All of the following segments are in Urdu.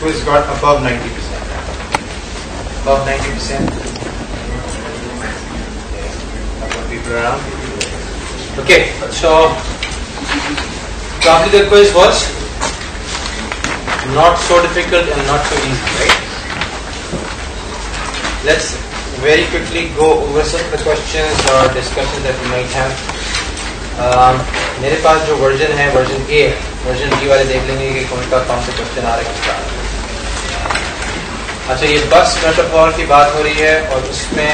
who's got above 90%? Above 90%? Couple people around. Okay, so probably the quiz was not so difficult and not so easy, right? Let's very quickly go over some of the questions or discussions that we might have. میرے پاس جو ورژن ہے ورژن اے ہے, ورژن بی والے دیکھ لیں گے کہ کون سے کوشچن آ رہے ہیں. اچھا, یہ بس میٹافور کی بات ہو رہی ہے اور اس میں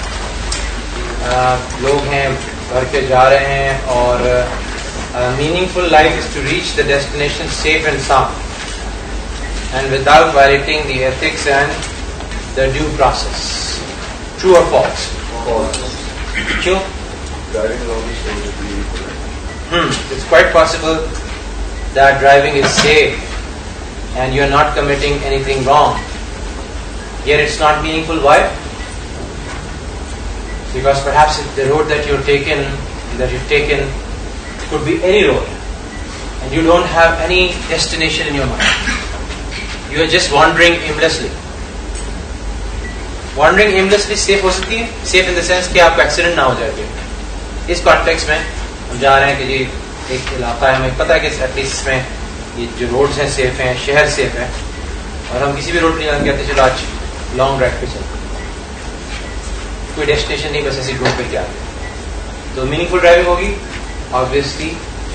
لوگ ہیں گھر کے جا رہے ہیں اور meaningful life is to reach the destination safe and sound and without violating the ethics and the due process. True اور فالس؟ کیوں؟ It's quite possible that driving is safe and you're not committing anything wrong, yet it's not meaningful. Why? Because perhaps the road that you've taken could be any road and you don't have any destination in your mind. You are just wandering aimlessly. Wandering aimlessly safe ہو سکتی ہے, safe in the sense کہ آپ کا ایکسیڈنٹ نہ ہو جائے. اس کانٹیکس میں ہم جا رہے ہیں کہ جی ایک علاقہ ہے, ہمیں پتہ ہے کہ ایٹ لیسٹ اس میں یہ جو روڈز ہیں سیف ہیں, شہر سیف ہے, اور ہم کسی بھی روڈ نہیں کہتے چلو آج لانگ ڈرائیو پہ چلتے, کوئی ڈیسٹینیشن نہیں, بس ایسی ڈرائیو پہ کیا ہے. تو میننگ فل ڈرائیونگ ہوگی؟ Obviously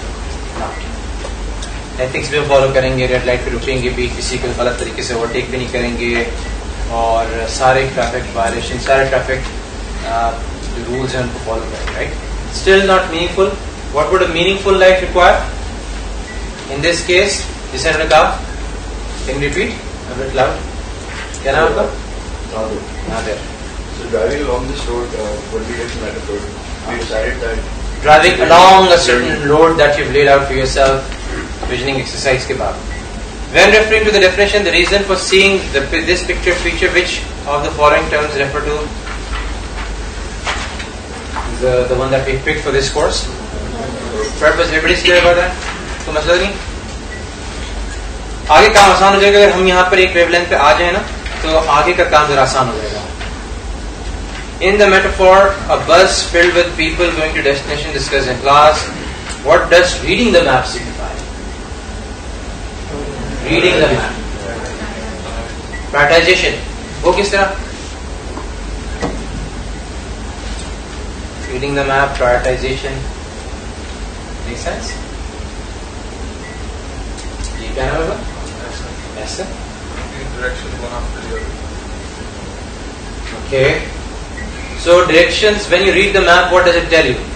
not. ایتھکس بھی فالو کریں گے, ریڈ لائٹ پہ رکیں گے بھی, کسی کو غلط طریقے سے اوورٹیک بھی نہیں کریں گے, اور سارے ٹریفک وائلیشن, سارے ٹریفک جو رولز ہیں ان کو فالو کریں گے. Right, still not meaningful. What would a meaningful life require? In this case, جسے انہوں نے کہا, can you repeat a bit loud? کیا نام آپ کا؟ نادر. So driving along this road, what we get metaphor, we decided that driving along a certain road that you've laid out for yourself, visioning exercise کے بعد. When referring to the definition, the reason for seeing this picture feature, which of the following terms refer to the one that we picked for this course? Purpose, everybody's clear about that? تو مسئلہ نہیں. آگے کام آسان ہو جائے گا اگر ہم یہاں پر ایک ویو لینتھ پہ آ جائیں نا, تو آگے کا کام ذرا آسان ہو جائے گا. In the metaphor, a bus filled with people going to destination discussed in class, what does reading the map signify? Reading the map. Prioritization. وہ کس طرح؟ Reading the map, prioritization. Make sense? You can have it? Yes, sir. direction one after the other. Okay. So directions, when you read the map, what does it tell you?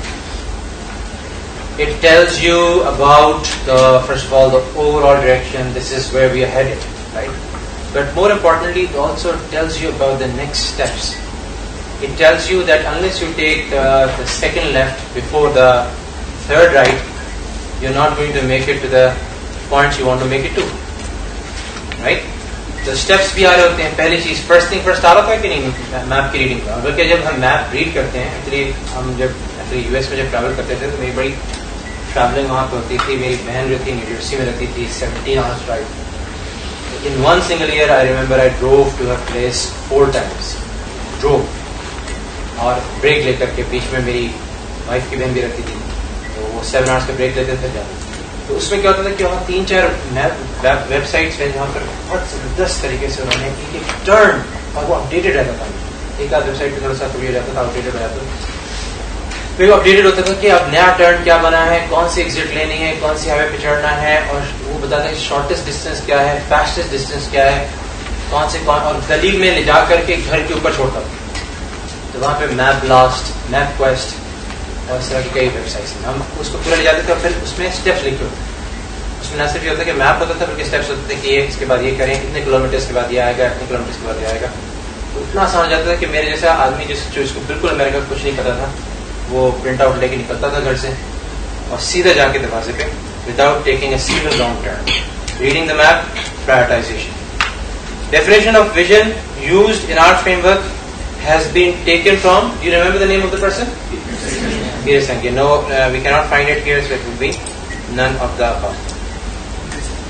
It tells you about first of all, the overall direction. This is where we are headed, right? But more importantly, it also tells you about the next steps. It tells you that unless you take the second left before the third right, you're not going to make it to the points you want to make it to. Right? The steps بھی آ رہے ہوتے ہیں. پہلی چیز first thing first آ رہا تھا کہ نہیں میپ کی ریڈنگ کا. بلکہ جب ہم میپ ریڈ کرتے ہیں, ایکچولی ہم جب یو ایس میں جب ٹریول کرتے تھے تو میری بڑی ٹریولنگ وہاں پہ ہوتی تھی. میری بہن جو تھی نیو جرسی میں رہتی تھی, 17 hours drive. In one single year I remember I drove to her place 4 times. Drove. اور بریک لے کر کے, بیچ میں میری وائف کی بہن بھی رہتی تھی, تو وہ 7 hours کا بریک لیتے تھے جاتے. تو اس میں کیا ہوتا تھا کہ وہاں 3-4 ویب سائٹس ہیں جہاں پر بہت زبردست طریقے سے انہوں نے ایک ٹرن, اور وہ اپڈیٹڈ رہتا تھا. ایک آدھ ویب سائٹ پہ تھوڑا سا کبھی رہتا تھا, اپڈیٹڈ ہو جاتا تھا. پھر وہ اپڈیٹڈ ہوتا تھا کہ اب نیا ٹرن کیا بنا ہے, کون سی ایگزٹ لینی ہے, کون سی ہائی وے پہ چڑھنا ہے, اور وہ بتاتا ہے شارٹیسٹ ڈسٹینس کیا ہے, فاسٹسٹ ڈسٹینس کیا ہے, کون سے کون, اور گلی میں لے جا کر کے گھر کے اوپر چھوڑتا تھا. تو وہاں پہ میپ بلاسٹ, میپ کویسٹ اور اس طرح کی کئی ویب سائٹس ہیں. ہم اس کو پورا لے جاتے تھے اور پھر اس میں اسٹیپس لکھے ہوتے. اس میں نہ صرف یہ ہوتا ہے کہ میپ ہوتا تھا بلکہ اسٹیپس ہوتے تھے کہ یہ اس کے بعد یہ کریں, اتنے کلومیٹرز کے بعد یہ آئے گا, اتنے کلومیٹرز کے بعد یہ آئے گا. تو اتنا آسان ہو جاتا تھا کہ میرے جیسا آدمی جو اس کو بالکل امریکہ کچھ نہیں پتا تھا, وہ پرنٹ آؤٹ لے کے نکلتا تھا گھر سے اور سیدھا جا کے دروازے پہ without taking a single wrong turn. Reading the map, prioritization. Definition of vision used in our framework has been taken from, do you remember the name of the person? Peter Senge. No, we cannot find it here, so it would be none of the above.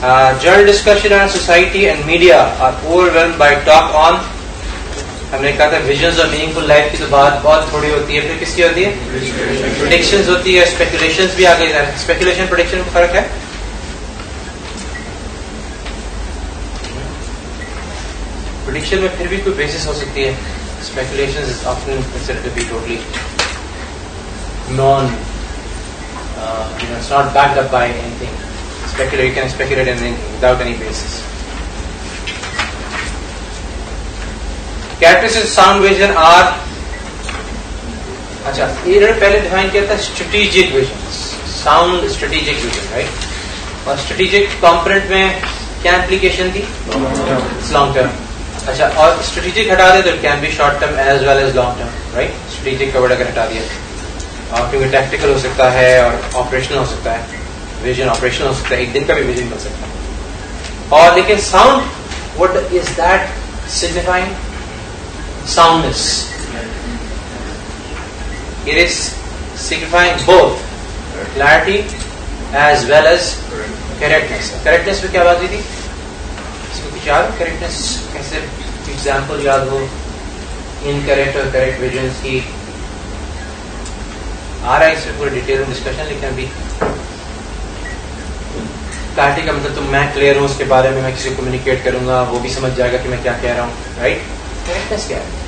Journal discussion and society and media are overwhelmed by talk on. ہم نے کہا تھا visions اور meaningful life کی تو بات بہت تھوڑی ہوتی ہے. پھر کس کی ہوتی ہے؟ predictions ہوتی ہے. speculations بھی آ گئی. speculation prediction میں فرق ہے. prediction میں پھر بھی کوئی بیسس ہو سکتی ہے. speculations is often considered to be totally it's not backed up by anything. You can speculate anything without any basis. Characteristics of sound vision are اچھا یہ پہلے ڈیفائن کیا تھا strategic vision. Sound strategic vision, right? اور strategic component میں کیا implication تھی؟ long term. اچھا اور strategic ہٹا دے تو it can be short term as well as long term, right? strategic کا word اگر ہٹا دیا اور کیونکہ ٹیکٹیکل ہو سکتا ہے اور آپریشنل ہو سکتا ہے. ویژن آپریشنل ہو سکتا ہے. ایک دن کا بھی ویژن بن سکتا ہے. اور لیکن sound what is that signifying? Soundness. It is signifying both clarity as well as correctness. correctness میں کیا بات ہوئی تھی؟ اس میں کچھ یاد؟ correctness کیسے ایگزامپل یاد ہو incorrect اور correct visions کی؟ آ رہا ہے اس میں پورے ڈیٹیل میں ڈسکشن. لیکن ابھی کلیئرٹی کا مطلب تو میں کلیئر ہوں اس کے بارے میں کسی کو کمیونیکیٹ کروں گا وہ بھی سمجھ جائے گا کہ میں کیا کہہ رہا ہوں. رائٹ. کریکٹنس کیا ہے؟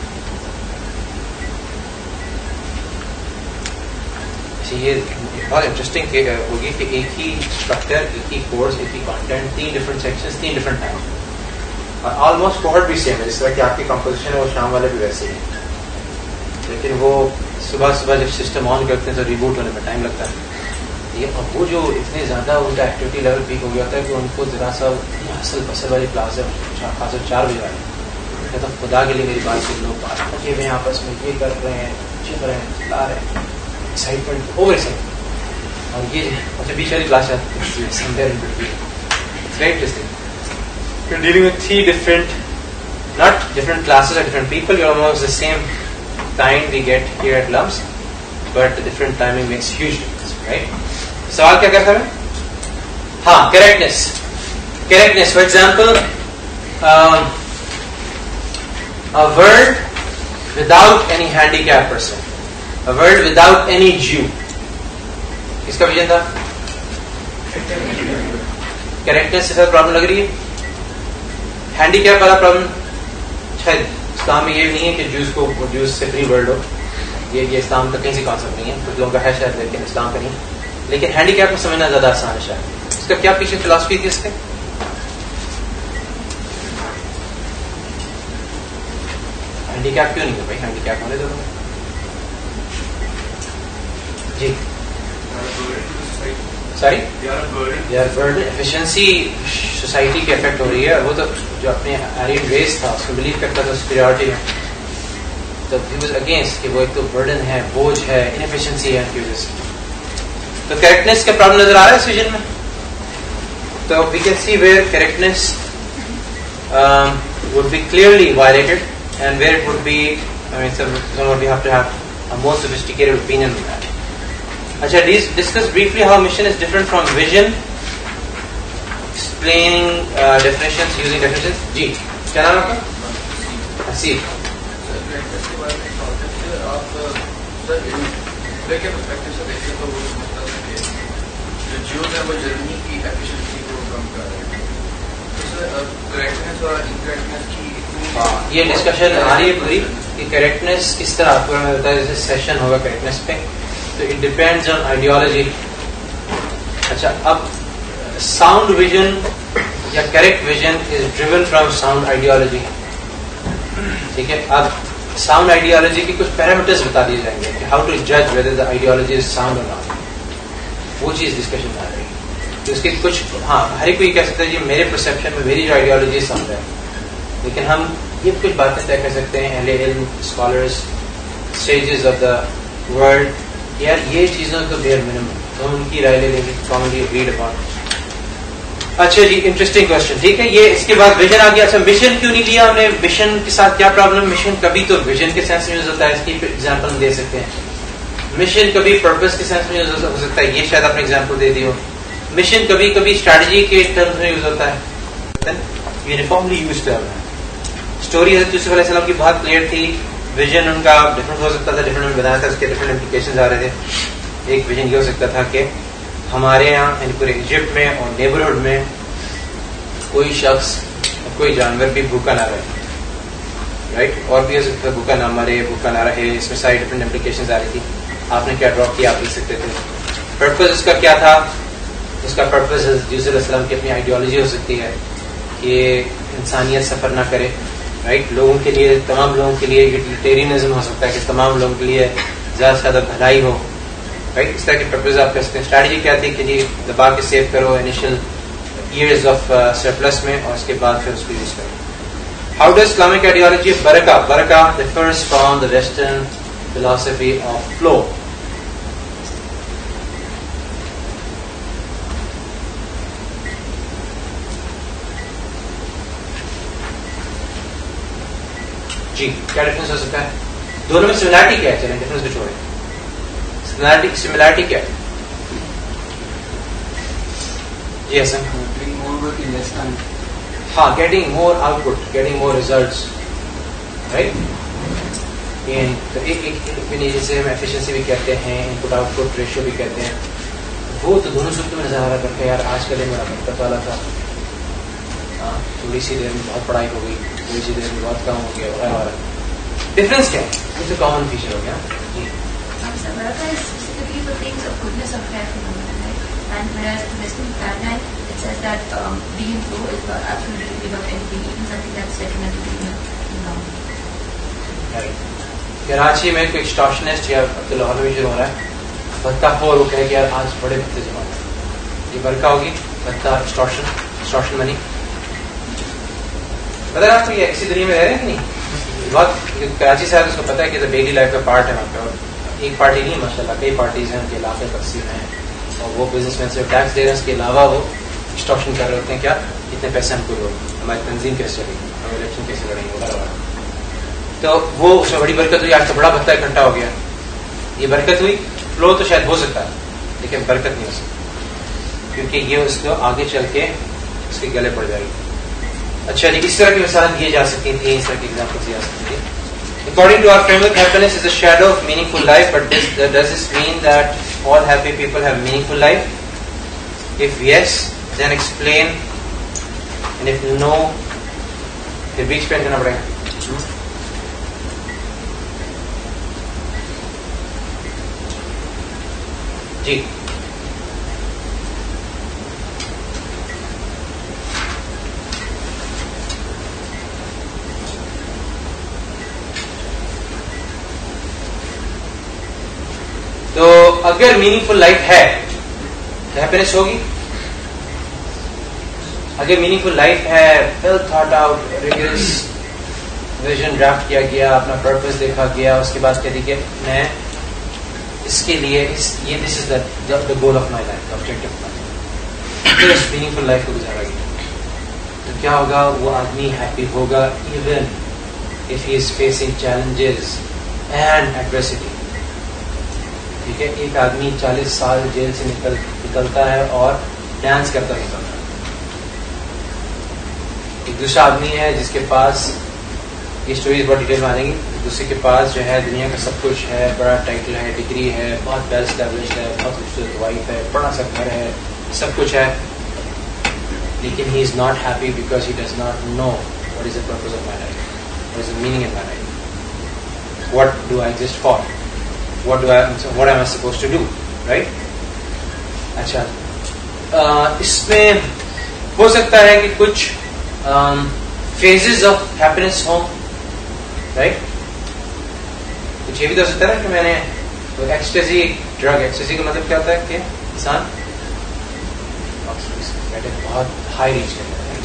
یہ بہت انٹرسٹنگ ہوگی کہ ایک ہی اسٹرکچر ایک ہی کورس ایک ہی content 3 different sections 3 different time اور آلموسٹ کوہورٹ بھی سیم ہے. جس طرح کہ آپ کی کمپوزیشن ہے وہ شام والے بھی ویسے ہی ہے. لیکن وہ صبح جب سسٹم آن کرتے ہیں تو ریبوٹ ہونے میں ٹائم لگتا ہے. وہ جو اتنے زیادہ ان کا ایکٹیویٹی لیول پیک ہو گیا تھا کہ ان کو ذرا سا اصل بسل والی کلاس ہے خاص 4 بجے والی کہتا خدا کے لیے میری بات سن لو. بات بچے ہوئے آپس میں یہ کر رہے ہیں چل رہے ہیں لا رہے ہیں ایکسائٹمنٹ اوور ایکسائٹمنٹ اور یہ اچھا بیچ والی class You're dealing with 3 different, not different classes or different people. You're almost the same kind we get here at Lumps, but the different timing makes huge difference, right? سوال کیا کرتا ہے؟ ہاں correctness. Correctness for example a word without any handicapped person, a word without any Jew. کس کا ویژن تھا؟ کریکٹنس سے پرابلم لگ رہی ہے. ہینڈی کیپ والا پرابلم شاید اسلام میں یہ نہیں ہے کہ جوز سے فری ورلڈ ہو. یہ اسلام کا کہیں سے کانسیپٹ نہیں ہے. کچھ لوگوں کا ہے شاید لیکن اسلام کا نہیں. لیکن ہینڈی کیپ کو سمجھنا زیادہ آسان ہے شاید. اس کا کیا پیچھے فلاسفی تھی اس کے؟ ہینڈی کیپ کیوں نہیں ہے بھائی؟ ہینڈی کیپ ہونے دو جی. سوری ایفیشنسی سوسائٹی کی افیکٹ ہو رہی ہے. وہ تو جو اپنے آرین ریس تھا اس کو بلیو کرتا تھا سپیریورٹی میں تو ہی واز اگینسٹ کہ وہ ایک تو برڈن ہے بوجھ ہے انفیشنسی ہے ان کی وجہ سے. تو کریکٹنس کا پرابلم نظر آ رہا ہے اس ویژن میں. تو we can see where correctness would be clearly violated and where it would be somewhat we have to have a more sophisticated opinion on that. اچھا discuss briefly how mission is different from vision, explaining definitions using definitions. جی کیا نام آپ کا؟ حسیب. وہ جرمنی کی ایفیشنسی کو کم کر رہے ہیں. کریکٹنس اور انکریکٹنس کی یہ ڈسکشن آ رہی ہے پوری کہ کریکٹنس کس طرح آپ کو میں بتایا. جیسے سیشن ہوگا کریکٹنس پہ تو اٹ ڈپینڈز آن آئیڈیالوجی. اچھا اب ساؤنڈ ویژن یا correct vision is driven from sound ideology. ٹھیک ہے. اب ساؤنڈ آئیڈیالوجی کی کچھ پیرامیٹرز بتا دیے جائیں گے کہ ہاؤ ٹو جج whether the ideology is sound اور ناٹ. وہ چیز ڈسکشن میں آ رہی ہے. اس کے کچھ ہاں ہر ایک کو یہ کہہ سکتا ہے جی میرے پرسیپشن میں میری جو آئیڈیالوجی ساؤنڈ ہے. لیکن ہم یہ کچھ باتیں طے کر سکتے ہیں اہل علم scholars stages of the world یار یہ چیزوں تو بیئر منیمم تو ہم ان کی رائے لے لیں گے کامنلی اگریڈ اپان. اچھا جی انٹرسٹنگ کوشچن. ٹھیک ہے. یہ اس کے بعد ویژن آ گیا. اچھا مشن کیوں نہیں لیا ہم نے؟ مشن کے ساتھ کیا پرابلم؟ مشن کبھی تو ویژن کے سینس میں یوز ہوتا ہے. اس کی ایگزامپل ہم دے سکتے ہیں. مشن کبھی پرپس کے سینس میں یوز ہو سکتا ہے. یہ شاید آپ نے ایگزامپل دے دی ہو. مشن کبھی کبھی اسٹریٹجی کے ٹرمز میں یوز ہوتا ہے, یونیفارملی یوز ٹرم ہے. اسٹوری حضرت یوسف علیہ السلام کی بہت کلیئر تھی, ویژن ان کا ڈفرنٹ ہو سکتا تھا, ڈفرنٹ بنایا تھا, اس کے ڈفرنٹ امپلیکیشنز آ رہے تھے. ایک ویژن یہ ہو سکتا تھا کہ ہمارے یہاں یعنی پورے ایجپٹ میں اور نیبرہڈ میں کوئی شخص کوئی جانور بھی بھوکا نہ رہے, رائٹ, اور بھی ہو سکتا ہے بھوکا نہ مرے, بھوکا نہ رہے. اس میں ساری ڈفرنٹ امپلیکیشنز آ رہی تھی. آپ نے کیا ڈرا کیا آپ دیکھ سکتے تھے. پرپز اس کا کیا تھا, اس کا پرپز یوسف علیہ السلام کی اپنی آئیڈیالوجی ہو سکتی ہے کہ انسانیت سفر نہ کرے, رائٹ, لوگوں کے لیے, تمام لوگوں کے لیے یوٹیلیٹیرینزم ہو سکتا ہے کہ تمام لوگوں کے لیے زیادہ سے زیادہ بھلائی ہو, رائٹ. اس طرح کی پرپز آپ کر سکتے ہیں. اسٹریٹجی کیا تھی کہ جی دبا کے سیو کرو انیشیل ایئرز آف سرپلس میں, اور اس کے بعد پھر اس کو یوز کرو. ہاؤ ڈز اسلامک آئیڈیالوجی برکہ, برکہ differs from the western philosophy of flow. جی کیا ڈفرنس ہو سکتا ہے دونوں میں؟ سملیرٹی کیا ہے, چلیں ڈفرنس کو چھوڑیں. سملیرٹی کیا ہے؟ جی حسن. ہاں, getting more output, getting more results, right. جسے ہم ایفیشنسی بھی کہتے ہیں, ان پٹ آؤٹ پٹ ریشیو بھی کہتے ہیں, وہ تو دونوں صورتوں میں نظر آ رہا کرتے ہیں. یار آج کا دن میرا برکت والا تھا, تھوڑی سی دیر میں بہت پڑھائی ہو گئی, تھوڑی سی دیر میں بہت کام ہو گیا وغیرہ وغیرہ. ڈفرنس کیا ہے؟ یہ تو کامن فیچر ہو گیا. جی کراچی میں کوئی ایکسٹارشنسٹ یا لاہور میں شروع ہو رہا ہے, بھتہ خور, وہ کہے کہ یار آج بڑے بھتے جمع ہے, یہ برکہ ہوگی, بھتہ ایکسٹارشن منی. پتہ ہے آپ کو یہ ایسی دنیا میں رہ رہے ہیں کہ نہیں؟ بہت کراچی سے اس کو پتا ہے کہ ڈیلی لائف کا پارٹ ہے وہاں پہ. اور ایک پارٹی نہیں ماشاء اللہ, کئی پارٹیز ہیں ان کے علاقے تقسیم ہیں, اور وہ بزنس مین سے ٹیکس دے رہے ہیں, اس کے علاوہ وہ ایکسٹارشن کر رہے ہوتے ہیں. کیا اتنے پیسے ہم کو دو, ہماری تنظیم کیسے چلے گی, ہم الیکشن کیسے لڑیں گے وغیرہ وغیرہ. تو وہ اس میں بڑی برکت ہوئی. آج تو بڑا بھتہ اکٹھا ہو گیا, یہ برکت ہوئی. فلو تو شاید ہو سکتا ہے لیکن برکت نہیں ہو سکتی, کیونکہ یہ اس کو آگے چل کے اس کے گلے پڑ جائے گی. اچھا جی, اس طرح کی مثالیں دی جا سکتی تھیں, اس طرح کی ایگزامپل دی جا سکتی تھیں. According to our framework, happiness is a shadow of meaningful life, but does this mean that all happy people have meaningful life? If yes, then explain, and if no, پھر بھی explain کرنا پڑے گا. جی تو اگر میننگ فل لائف ہے تو ہیپینس ہوگی. اگر میننگ فل لائف ہے, well thought out, rigorous vision draft کیا گیا, اپنا پرپز دیکھا گیا, اس کے بعد کہتی کہ میں اس کے لیے یہ this is the goal of my life, objective of my life, پھر اس میننگ فل لائف کو گزارا گیا, تو کیا ہوگا؟ وہ آدمی ہیپی ہوگا even if he is facing challenges and adversity. ٹھیک ہے, ایک آدمی 40 سال جیل سے نکلتا ہے اور ڈانس کرتا نکلتا ہے. ایک دوسرا آدمی ہے جس کے پاس, یہ اسٹوریز بہت ڈیٹیل میں آنے گی, دوسرے کے پاس جو ہے دنیا کا سب کچھ ہے, بڑا ٹائٹل ہے, ڈگری ہے, بہت ویل اسٹیبلشڈ ہے, بہت خوبصورت وائف ہے, بڑا سا گھر ہے, سب کچھ ہے, لیکن he is not happy because he does not know what is the purpose of my life, what is the meaning in my life, what do I exist for, what am I supposed to do, right? اچھا, اس میں ہو سکتا ہے کہ کچھ فیزز آف ہیپینس ہوں, رائٹ. کچھ یہ بھی تو ہو سکتا ہے کہ میں نے ایکسٹیزی ڈرگ, ایکسٹیزی کا مطلب کیا ہوتا ہے کہ انسان بہت ہائی ریچ کرتا ہے,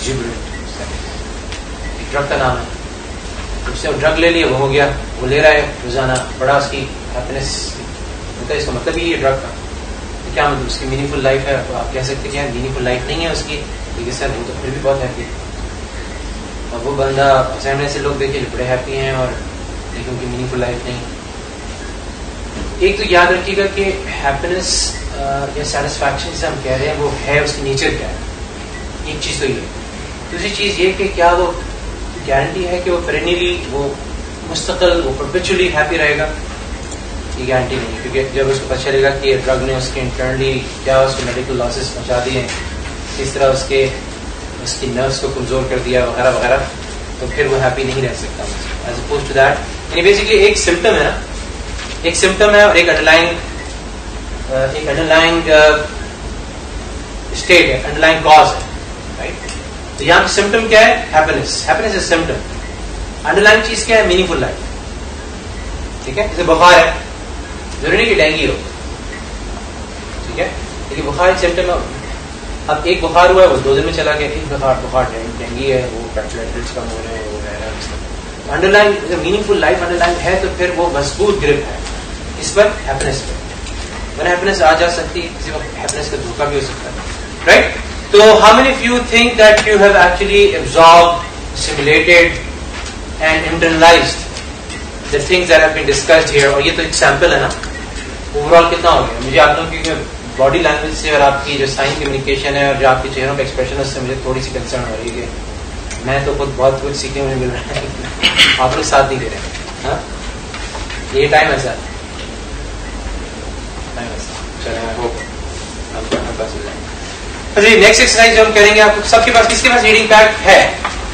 ایک ڈرگ کا نام ہے, اس نے ڈرگ لے لیا, وہ ہو گیا, وہ لے رہا ہے روزانہ, بڑا اس کی ہیپینس ہوتا ہے. اس کا مطلب ہی یہ ڈرگ کا کیا مطلب, اس کی میننگ فل لائف ہے. تو آپ کہہ سکتے ہیں کہ میننگ فل لائف نہیں ہے اس کی, لیکن سر وہ تو پھر بھی بہت ہیپی ہے. اور وہ بندہ سامنے سے لوگ دیکھے بڑے ہیپی ہیں اور لیکن ان کی میننگ فل لائف نہیں. ایک تو یاد رکھیے گا کہ ہیپینس یا سیٹسفیکشن سے ہم کہہ رہے ہیں وہ ہے اس کی نیچر کیا ہے. ایک چیز تو یہ. دوسری چیز یہ کہ کیا وہ گارنٹی ہے کہ وہ پیرینیلی وہ مستقل وہ پرپیچولی ہیپی رہے گا. یہ گارنٹی نہیں, کیونکہ جب اس کو پتہ چلے گا کہ ڈرگ نے اس کے انٹرنلی کیا اس کو میڈیکل لاسز پہنچا دیے, کس طرح اس کی نروس کو کمزور کر دیا وغیرہ وغیرہ, تو پھر وہ ہیپی نہیں رہ سکتا. ایز اپوز ٹو دیٹ, یعنی بیسکلی ایک سمٹم ہے نا, ایک سمٹم ہے اور ایک انڈرلائنگ اسٹیٹ ہے, انڈرلائنگ کاز ہے, رائٹ. تو یہاں پہ سمٹم کیا ہے؟ Happiness. Happiness is symptom. Underlying چیز کیا ہے؟ Meaningful life. ٹھیک ہے, جیسے بخار ہے, ضروری نہیں کہ ڈینگی ہو, ٹھیک ہے, لیکن بخار ایک سمٹم ہے. اب ایک بخار ہوا ہے وہ 2 دن میں چلا گیا, ایک بخار ڈینگی ہے, وہ پیٹلیٹس کم ہو رہے ہیں, وہ ہے انڈرلائنگ میننگ فل لائف انڈرلائنگ ہے, تو پھر وہ مضبوط گرپ ہے اس پر, ہیپینس پہ. ورنہ ہیپینس آ جا سکتی, کسی وقت ہیپینس کا دھوکہ بھی ہو سکتا ہے, رائٹ. تو how many of you think that you have actually absorbed, assimilated and internalized the things that have been discussed here. اور یہ تو ایک سیمپل ہے نا, اوور آل کتنا ہو گیا. مجھے آپ لوگوں کی باڈی لینگویج سے اور آپ کی جو سائن کمیونیکیشن ہے اور جو آپ کے چہروں کا ایکسپریشن ہے اس سے مجھے تھوڑی سی کنسرن ہو رہی ہے کہ میں تو خود بہت کچھ سیکھنے مجھے مل رہا ہے, آپ لوگ ساتھ نہیں دے رہے. ہاں, یہ ٹائم ایسا ہے, چلیں جی. نیکسٹ ایکسرسائز جو ہم کریں گے, آپ سب کے پاس, کس کے پاس ریڈنگ پیڈ ہے؟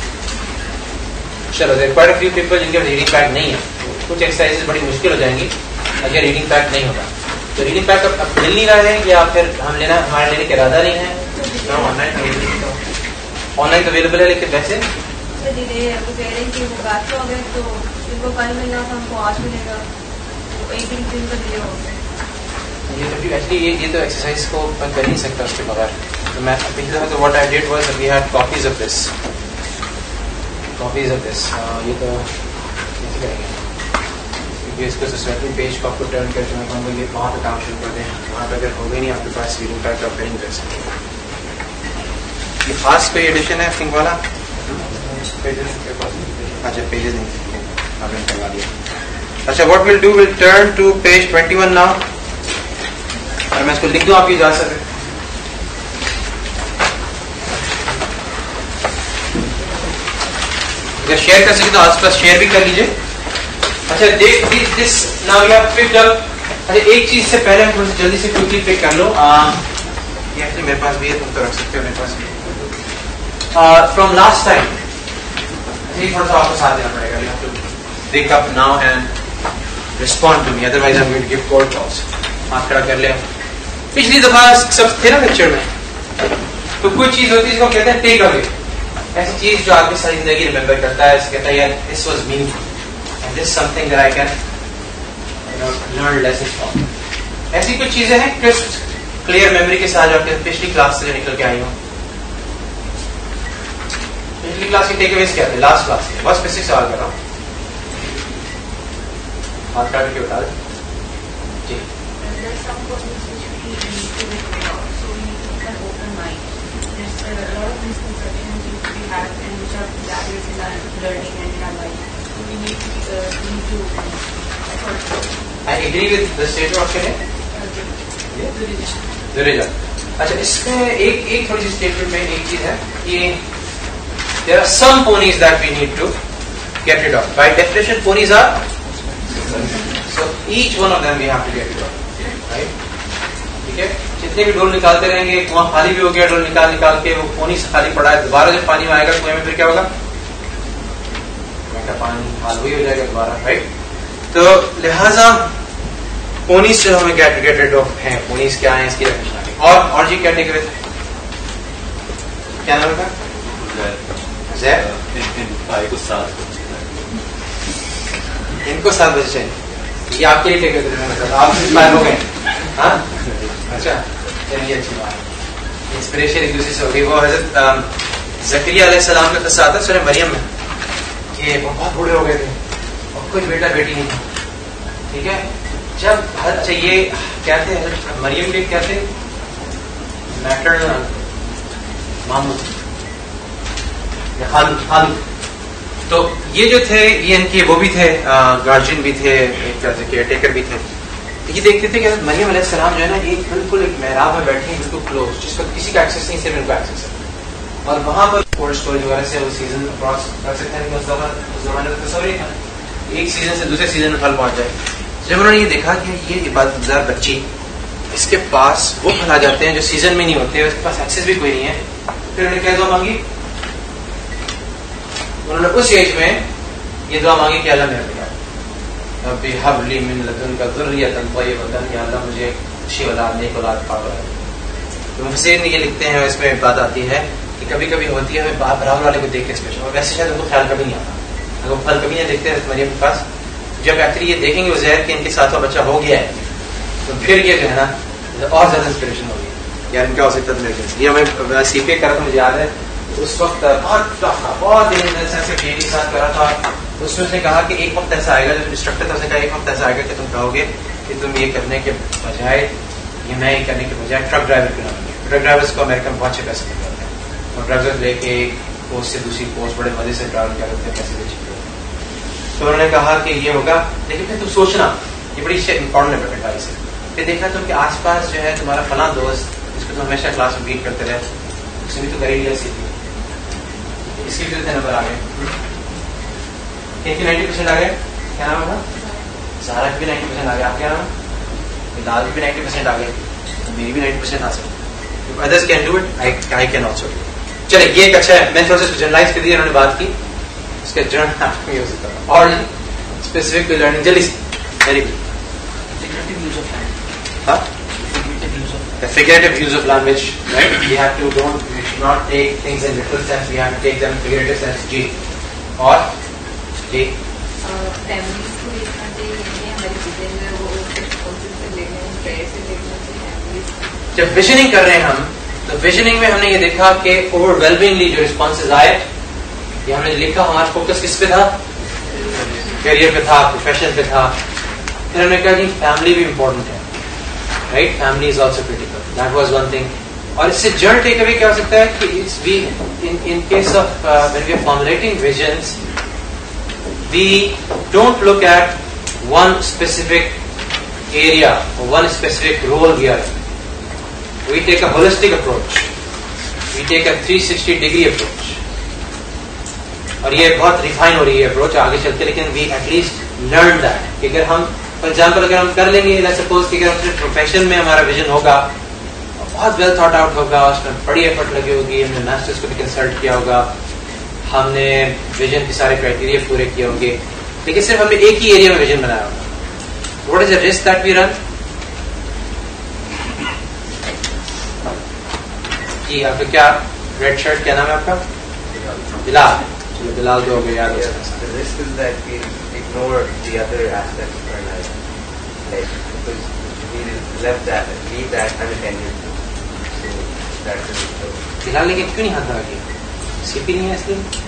چلو کوائٹ اے فیو پیپل جن کے پاس ریڈنگ پیڈ نہیں ہے. کچھ ایکسرسائز بڑی مشکل ہو جائیں گی اگر ریڈنگ پیڈ نہیں ہوگا. تو ریڈنگ پیڈ اب مل نہیں رہا ہے یا پھر ہم لینا, ہمارے لینے کا ارادہ نہیں ہے. آن لائن اویلیبل ہے, لیکن ویسے یہ تو ایکسرسائز کو میں کر نہیں سکتا اس کے بغیر. تو میں پچھلے دفعہ what I did was we had copies of this. یہ تو کیسے کریں گے, کیونکہ اس کو سوسائٹی پیج کو آپ کو ٹرن کر کے میں کہوں گا یہ وہاں پہ کام شروع کر دیں. وہاں پہ اگر ہو گئی نہیں آپ کے پاس ریڈنگ پیڈ آپ نہیں کر سکتے. یہ خاص کوئی ایڈیشن ہے تھنک والا, اچھا پیجز نہیں آپ نے کروا دیا. اچھا, what will do, will turn to page 21 now. اور میں اس کو لکھ دوں آپ کی اجازت ہے. اگر شیئر کر سکتے تو آس پاس شیئر بھی کر لیجیے. اچھا دیکھ this now you have picked up. اچھا ایک چیز سے پہلے ہم جلدی سے کوئکلی پک کر لو. یہ ایکچولی میرے پاس بھی ہے, تم تو رکھ سکتے ہو میرے پاس بھی. فرام لاسٹ ٹائم تھوڑا سا آپ کو ساتھ دینا پڑے گا. You have to pick up now and respond to me, otherwise I will give cold calls. ہاتھ کھڑا کر لیں. پچھلی دفعہ سب تھے نا لیکچر میں, تو کوئی چیز ہوتی ہے جس کو کہتے ہیں ٹیک اوے. ایسی چیز جو آپ کی ساری زندگی ریمبر کرتا ہے, اس کہتا ہے یار this was meaningful and this something that I can learn lesson from. ایسی کچھ چیزیں ہیں کرسپ کلیئر میموری کے ساتھ جو آپ کے پچھلی کلاس سے نکل کے آئی ہوں. پچھلی کلاس کی ٹیک اویز کیا تھے؟ لاسٹ کلاس کے بس بیسک سوال کر رہا ہوں, ہاتھ کاٹ کے بتا دیں. جی I agree with the statement of Durija. اچھا اس میں ایک تھوڑی سی اسٹیٹمنٹ میں ایک چیز ہے کہ there are some ponies that we need to get rid of. By definition, ponies are so each one of them we have to get rid of. Right? ٹھیک ہے, جتنے بھی ڈول نکالتے رہیں گے, کنواں خالی بھی ہو گیا, ڈول نکال کے وہ پونی سے خالی پڑا ہے, دوبارہ جب پانی میں آئے گا کنویں میں پھر کیا ہوگا؟ پانی حال وہی ہو جائے گا دوبارہ. رائٹ, تو لہذا پونیز سے ہمیں گیٹ ریڈ آف ہیں. پونیز کیا ہیں اس کی ڈیفینیشن. اور جی کیا ٹیک اوے تھے, کیا نام کا زید, ان کو 7 بجے چاہیے. یہ آپ کے لیے ٹیک اوے, آپ انسپائر ہو گئے. ہاں اچھا چلیے, اچھی بات. انسپریشن ایک دوسرے سے ہوگی. وہ حضرت زکریا علیہ السلام کا قصہ آتا ہے سورہ مریم میں کہ وہ بہت بوڑھے ہو گئے تھے اور کوئی بیٹا بیٹی نہیں تھا. ٹھیک ہے, جب اچھا یہ کہتے ہیں مریم کے کہتے میٹرنل محمود خالو, تو یہ جو تھے یہ ان کے وہ بھی تھے, گارجین بھی تھے, ایک کیئر ٹیکر بھی تھے. یہ دیکھتے تھے کہ حضرت مریم علیہ السلام جو ہے نا ایک بالکل ایک محراب میں بیٹھے ہیں بالکل کلوز، جس پر کسی کا ایکسیس نہیں، صرف ان کو ایکسیس ہے. اور وہاں پر کولڈ اسٹوریج وغیرہ سے وہ سیزن اپروکس کر سکتے ہیں کہ اس زمانے میں تصور ہی تھا ایک سیزن سے دوسرے سیزن میں پھل پہنچ جائے. جب انہوں نے یہ دیکھا کہ یہ عبادت گزار بچی اس کے پاس وہ پھل آ جاتے ہیں جو سیزن میں نہیں ہوتے، اس کے پاس ایکسیس بھی کوئی نہیں ہے، پھر انہوں نے کیا دعا مانگی؟ انہوں نے اس ایج میں یہ دعا مانگی کہ اللہ میرے ربی حب لی من لدنک ذریۃ طیبۃ، یا اللہ مجھے اچھی اولاد، نیک اولاد عطا کرے. تو مفسرین یہ لکھتے ہیں، اس میں بات آتی ہے کہ کبھی کبھی ہوتی ہے ہمیں برابر والے کو دیکھ کے اسپیشل، اور ویسے شاید ان کو خیال کبھی نہیں آتا، اگر وہ پھل کبھی نہیں دیکھتے ہیں مریم کے پاس، جب ایکچولی یہ دیکھیں گے عزیر کہ ان کے ساتھ بچہ ہو گیا ہے تو پھر یہ جو ہے نا اور زیادہ انسپریشن ہوگی یار ان کیا ہو سکتا ہے. یہ ہمیں سی پی کر رہا تھا، مجھے یاد ہے اس وقت بہت دیر سے کے ساتھ کرا تھا. اس میں اس نے کہا کہ ایک وقت ایسا آئے گا، جو انسٹرکٹر تھا اس نے کہا ایک وقت ایسا آئے گا کہ تم کہو گے کہ تم یہ کرنے کے بجائے، یہ میں یہ کرنے کے بجائے ٹرک ڈرائیور کیوں نہ بنے. ٹرک ڈرائیورس کو امریکہ میں بہت اچھے پیسے مل جاتے ہیں، اور ڈرائیور لے کے ایک پوسٹ سے دوسری پوسٹ بڑے مزے سے ٹریول کر رہتے ہیں، پیسے بیچ کے. تو انہوں نے کہا کہ یہ ہوگا، لیکن پھر تم سوچنا، یہ بڑی امپورٹنٹ ایڈوائس ہے. پھر دیکھا تم کہ آس پاس جو ہے تمہارا فلاں دوست جس کو تم ہمیشہ کلاس میں بیٹ کرتے رہے، اس نے بھی تو کر ہی لیا سیکھی، اس کی بھی تو نمبر آ گئے، 90% آ گئے. کیا نام ہے؟ سارا بھی 90% آ گیا. آپ کیا نام ہے؟ بلال بھی 90% آ گئے، میری بھی 90% آ سکتی. Others can do it, I can also do. چلے یہ ایک اچھا ہے، میں تھوڑا سا جنرلائز کر دیا، انہوں نے بات کی اس کا جنرل یہ ہو سکتا ہے اور اسپیسیفک لرننگ جلدی سے. Very good. Figurative use of language, right? We should not take things in literal sense. We have to take them in figurative sense. جی اور جی فیملیز کو دیکھنا چاہیے، ہماری ویژن جو ہے وہ سے لینا ہے، کیئر سے دیکھنا چاہیے. جب ویژننگ کر رہے ہیں ہم، تو ویژننگ میں ہم نے یہ دیکھا کہ اوور ویلمنگلی جو رسپانسز آئے، یہ ہم نے لکھا ہمارا فوکس کس پہ تھا؟ کیریئر پہ تھا، پروفیشن پہ تھا. پھر ہم نے کہا کہ فیملی بھی امپورٹنٹ ہے، right? Family is also critical. That was one thing. اور اس سے جنرل ٹیک اوے کیا ہو سکتا ہے کہ in case of when we are formulating visions, we don't look at one specific area or one specific role we are in. We take a holistic approach. We take a 360-degree approach. اور یہ بہت ریفائن ہو رہی ہے اپروچ آگے چلتے، لیکن we at least learn that کہ اگر ہم فار ایگزامپل اگر ہم کر لیں گے، لیٹس سپوز کہ اگر ہم پروفیشن میں ہمارا ویژن ہوگا، بہت ویل تھاٹ آؤٹ ہوگا، اس میں بڑی ایفرٹ لگی ہوگی، ہم نے ماسٹرس کو بھی کنسلٹ کیا ہوگا، ہم نے ویژن کے سارے کرائٹیریا پورے کیے ہوں گے، لیکن صرف ہم نے ایک ہی ایریا میں ویژن بنایا ہوگا. What is the risk that we run? جی آپ کا کیا ریڈ شرٹ کیا نام ہے آپ کا؟ بلال. چلو بلال جو ہو گیا یاد ہے. The risk is that we ignore the other aspects of our life, like because we leave that unattended to. So that's the بلال لیکن کیوں نہیں ہاتھ لگا گیا؟ سی پی نہیں ہے اس لیے.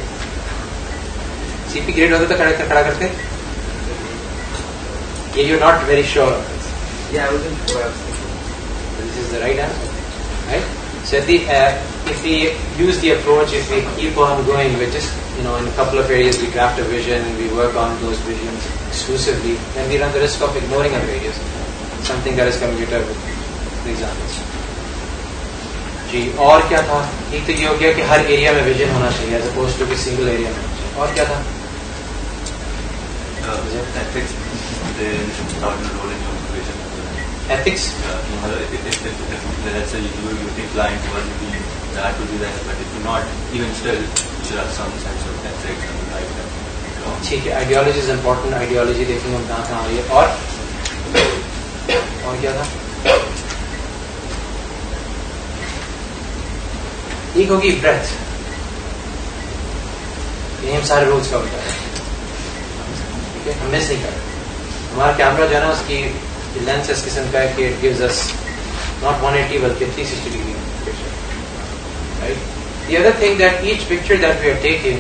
سی پی گریڈ ہوتا تو کھڑا کرتے. You're not very sure of this. Yeah, I wasn't sure. This is the right answer, right? So if we use the approach, if we keep on going with just, in a couple of areas we craft a vision and we work on those visions exclusively, then we run the risk of ignoring other areas. Something that is coming later with the examples. جی اور کیا تھا؟ ایک تو یہ ہو گیا کہ ہر ایریا میں ویژن ہونا چاہیے ایز اپوزڈ ٹو کہ سنگل ایریا میں. اور کیا تھا؟ Ethics? Let's say you think client will be that will be there, but if you're not, even still, you should have some sense of ethics and like that. ٹھیک ہے. Ideology is important. آئیڈیالوجی دیکھیں گے کہاں کہاں آ رہی ہے. اور کیا تھا؟ ایک ہوگی بریتھ. یہ ہم سارے رولس کا بتا رہے ہیں، ٹھیک ہے، ہم مس نہیں کر رہے. ہمارا کیمرہ جو ہے نا اس کی لینس اس قسم کا ہے کہ اٹ گیوز اس not 180 بلکہ 360 degree picture, right? The other thing that each picture that we are taking,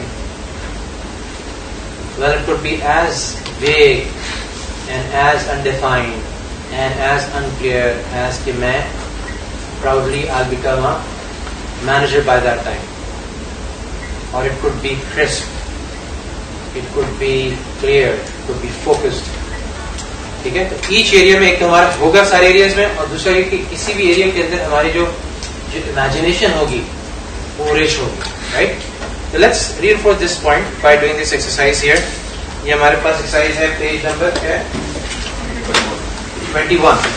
well, it could be as vague and as undefined and as unclear as کہ میں probably I'll become a manager by that time, or it could be crisp, it could be clear, it could be focused. ٹھیک ہے. تو ایچ ایریا میں ایک تو ہمارا ہوگا سارے ایریاز میں, اور دوسرا یہ کہ کسی بھی ایریا کے اندر ہماری جو امیجنیشن ہوگی وہ رچ ہوگی, right. So let's reinforce this point by doing this exercise here. یہ ہمارے پاس ایکسرسائز ہے پیج نمبر کیا ہے 21.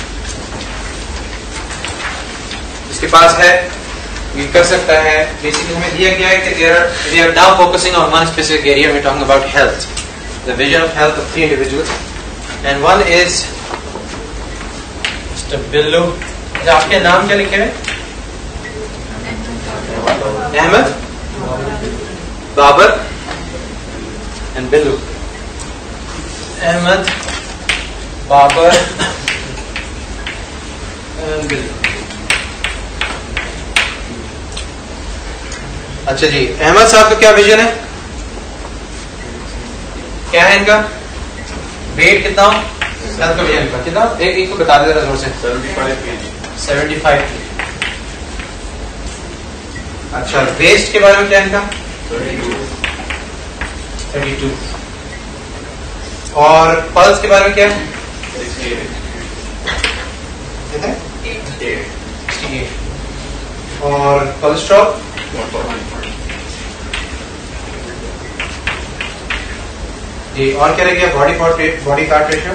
اس کے پاس ہے یہ کر سکتا ہے. بیسکلی ہمیں دیا گیا ہے کہ we are now focusing on one specific area. We're talking about health, the vision of health of 3 individuals, and one is Mr. Billu. آپ کے نام کیا لکھے ہیں؟ Ahmad, Babar and Billu. Ahmad, Babar and Billu. اچھا جی, احمد صاحب کا کیا ویژن ہے, کیا ہے ان کا ویٹ کتنا, ہیلتھ کا ویژن کتنا, ایک کو بتا دیں ذرا زور سے. 75. اچھا, ویسٹ کے بارے میں کیا ہے ان کا 32. اور پلس کے بارے میں کیا ہے 68. اور کولیسٹرول جی, اور کیا رہ گیا body fat ratio.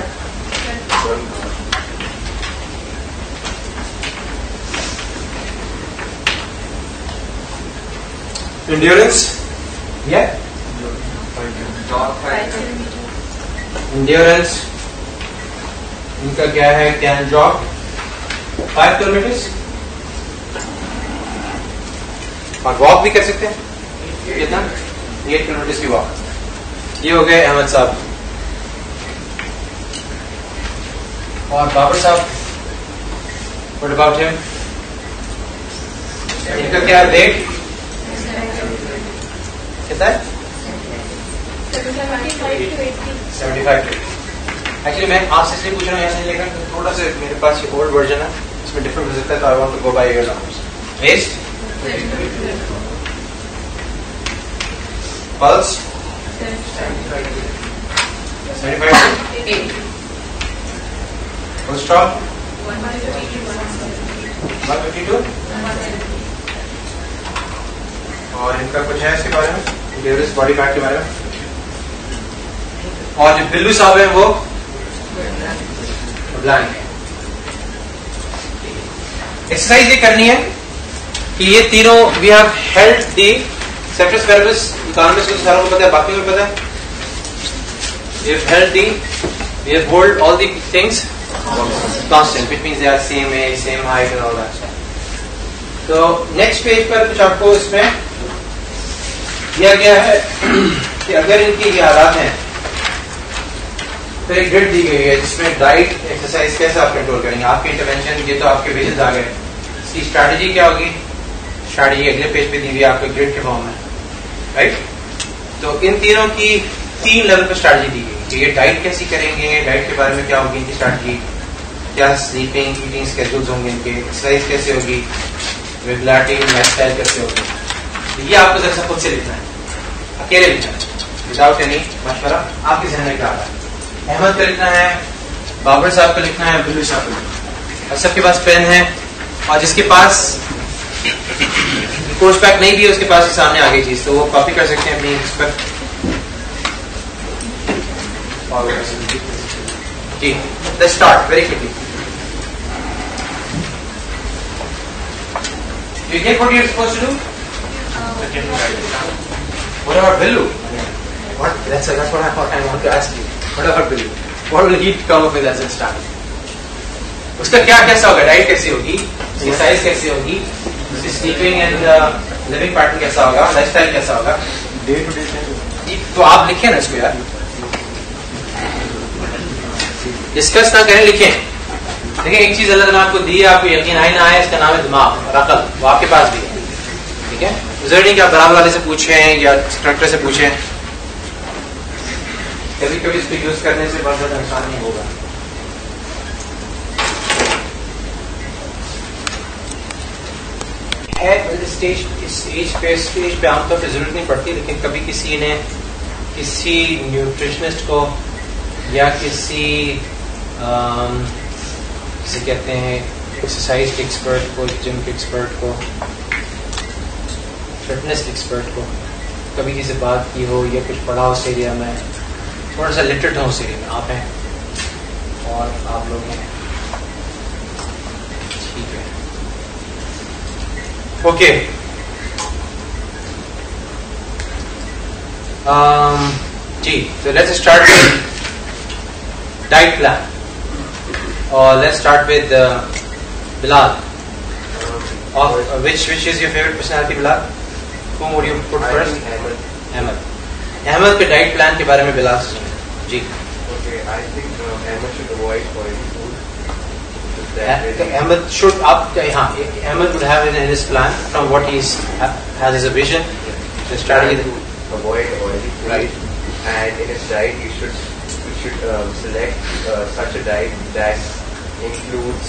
Endurance endurance ان کا کیا ہے, کین جاگ 5 کلومیٹر, اور واک بھی کر سکتے ہیں کتنا 8 کلومیٹر کی واک. یہ ہو گئے احمد صاحب. اور بابر صاحب, what about him? ان کا کیا ویٹ کتنا ہے 75. ایکچولی میں آپ سے اس لیے پوچھ رہا ہوں ایسا نہیں, لیکن تھوڑا سا میرے پاس یہ اولڈ ورژن ہے, اس میں ڈفرنٹ ہو سکتا ہے, تو I want to go by your numbers. Waist, plus 75, cholesterol 152, اور ان کا کچھ ہے اس کے بارے میں ڈیوریس باڈی فیٹ کے بارے میں. اور جو بلو صاحب ہیں وہ بلائنڈ. ایکسرسائز یہ کرنی ہے کہ یہ تینوں we have held the ceteris paribus, economics کو ساروں کو پتا ہے, باقی کو پتا ہے. We have held the, we have hold all the things constant, which means they are same age, same height and all that stuff. تو نیکسٹ پیج پر کچھ آپ کو اس میں دیا گیا ہے کہ اگر ان کی یہ حالات ہیں تو ایک گرڈ دی گئی ہے جس میں ڈائٹ ایکسرسائز کیسے آپ کنٹرول کریں گے. آپ کے انٹرونشن, یہ تو آپ کے ویژنز آ گئے, اس کی اسٹریٹجی کیا ہوگی, اسٹریٹجی اگلے پیج پہ دی ہوئی آپ کو گرڈ کے فارم میں, رائٹ. تو ان تینوں کی 3 لیول پہ اسٹریٹجی دی گئی کہ یہ ڈائٹ کیسی کریں گے, ڈائٹ کے بارے میں کیا ہوگی ان کی اسٹریٹجی, کیا سلیپنگ ایٹنگ اسکیڈولز ہوں گے ان کے, ایکسرسائز کیسے ہوگی, ریگولرٹی لائف اسٹائل کیسے ہوگی. یہ آپ کو ذرا خود سے لکھنا ہے, اکیلے لکھنا ہے, وداؤٹ اینی مشورہ. آپ کے ذہن میں کیا آ رہا ہے, احمد کا لکھنا ہے, بابر صاحب کا لکھنا ہے, بلو صاحب کا لکھنا ہے, اور سب کے پاس پین ہے, اور جس کے پاس کورس پیک نہیں بھی ہے اس کے پاس کے سامنے آگے چیز, تو وہ کاپی کر سکتے ہیں اپنی اس پر. جی, let's start very quickly. You get what you're supposed to do? What about Billu? That's what I want to ask you. What about Billu? What will he come up with as a start? اس کا کیا کیسا ہوگا, ڈائٹ کیسی ہوگی, ایکسرسائز کیسی ہوگی, سلیپنگ اینڈ لیونگ پیٹرن کیسا ہوگا, لائف اسٹائل کیسا ہوگا, ڈے ٹو ڈے. تو آپ لکھیں نا اس کو یار, ڈسکس نہ کریں, لکھیں. دیکھیں ایک چیز اللہ تعالیٰ آپ کو دی ہے, آپ کو یقین آئے نہ آئے, اس کا نام ہے دماغ اور عقل, وہ آپ کے پاس بھی ہے. ٹھیک ہے, ضروری نہیں کہ آپ برابر والے سے پوچھیں یا انسٹرکٹر سے پوچھیں, کبھی کبھی اس کو یوز کرنے سے بہت زیادہ نقصان نہیں ہوگا. اسٹیج پہ عام طور پہ ضرورت نہیں پڑتی, لیکن کبھی کسی نے کسی نیوٹریشنسٹ کو یا کسی جسے کہتے ہیں ایکسرسائز کے ایکسپرٹ کو, جم کے ایکسپرٹ کو, فٹنس کے ایکسپرٹ کو کبھی کسی سے بات کی ہو یا کچھ پڑھا ہو اس ایریا میں, تھوڑا سا لٹرٹ ہوں اس ایریا میں. آپ ہیں اور آپ لوگ ہیں, ٹھیک ہے, اوکے. جی, so let's start with diet plan. Let's start with Bilal. Which is your favorite personality, Bilal? Whom would you put first? Ahmed. Ahmed کے ڈائٹ پلان کے بارے میں بلال سے سنیں. جی. Okay, I think Ahmed should avoid oily food. Ahmed should Ahmed would have in his plan from what he has as a vision, the strategy. Avoid oily food. Right. And in his diet, you should select such a diet that includes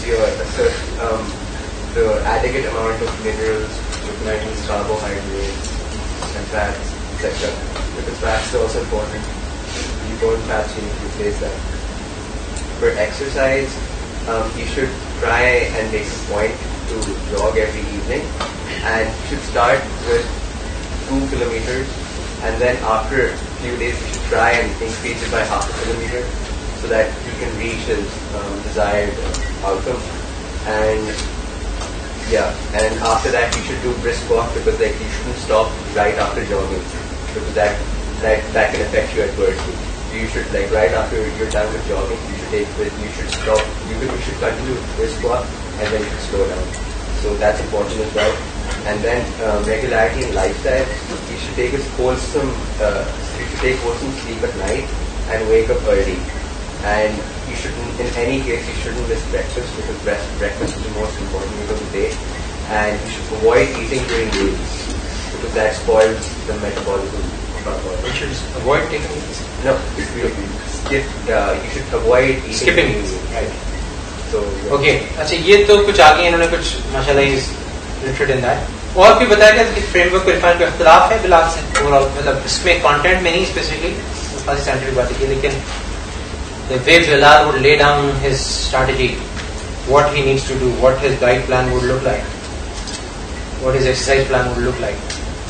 the adequate amount of minerals, vitamins, carbohydrates, and fats, etc. Because fats are also important. You burn fats, you need to replace that. For exercise, you should try and make a point to jog every evening, and you should start with 2 kilometers, and then after a few days you should try and increase it by half a kilometer so that you can reach his desired outcome. And after that you should do brisk walk, because you shouldn't stop right after jogging, because that can affect you adversely. So you should right after you're done with jogging, you should stop. You should continue brisk walk and then you should slow down. So that's important as well. And then regularity in lifestyle. You should take wholesome sleep at night and wake up early. And you shouldn't, in any case, you shouldn't miss breakfast, because breakfast is the most important meal of the day. And you should avoid eating during meals, because that spoils the metabolism of our body. You should avoid taking it. No, you should avoid eating skipping during meals. meals. Right. So okay, اچھا, یہ تو کچھ آگے انہوں نے کچھ ماشاء اللہ ریلیٹڈ ان دیٹ. اور بھی بتایا گیا کہ فریم ورک کو ریفائن کا اختلاف ہے بلال سے اوور آل, مطلب اس میں کانٹینٹ میں نہیں اسپیسیفکلی خاصی سائنٹیفک باتیں کی, لیکن the way Bilal would lay down his strategy, what he needs to do, what his diet plan would look like, what his exercise plan would look like.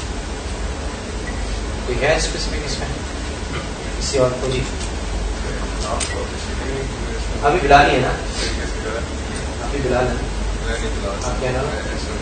کوئی ہے اسپیسیفک اس میں کسی اور کو؟ جی ابھی بلال ہی ہے نا, ابھی بلال ہے نا, آپ کیا نام ہے؟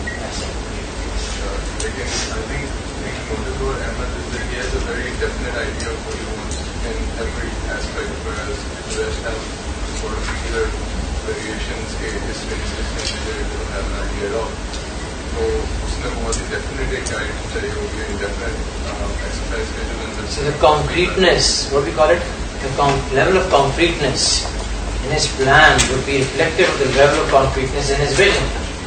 Again, I think notice about Ahmed is that he has a very definite idea of what he wants in every aspect, whereas the rest have sort of either variations, his finish, they don't have an idea at all. So उसने बहुत ही definite एक guide चाहिए होगी, definite exercise schedule. So the concreteness, what we call it, the level of concreteness in his plan would be reflective of the level of concreteness in his vision.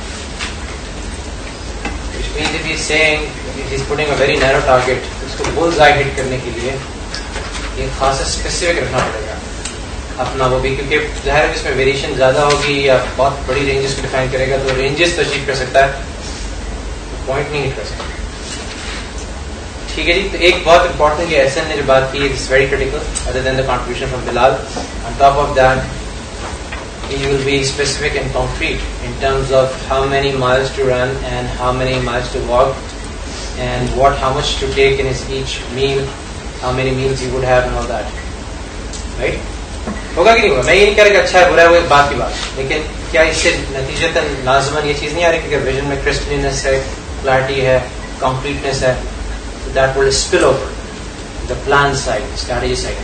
Which means if he's saying, if he's putting a very narrow target, اس کو bullseye hit کرنے کے لیے ایک خاصا اسپیسیفک رکھنا پڑے گا اپنا وہ بھی, کیونکہ ظاہر ہے اس میں ویریشن زیادہ ہوگی یا بہت بڑی رینجز کو ڈیفائن کرے گا تو رینجز تو اچیو کر سکتا ہے, پوائنٹ نہیں ہٹ کر سکتا. ٹھیک ہے جی, تو ایک بہت امپورٹنٹ یہ ایسن نے جو بات کی, it's very critical other than the contribution from Bilal. On top of that you will be specific and concrete in terms of how many miles to run and how many miles to walk and how much to take in each meal, how many meals you would have and all that. Right? ہوگا کہ نہیں ہوگا, میں یہ نہیں کہہ رہا کہ اچھا ہے برا ہے, وہ ایک بات کی بات, لیکن کیا اس سے نتیجتاً لازماً یہ چیز نہیں آ رہی کہ ویژن میں کرسٹلینس ہے, کلیئرٹی ہے, کمپلیٹنس ہے, that will spill over the plan side, strategy side.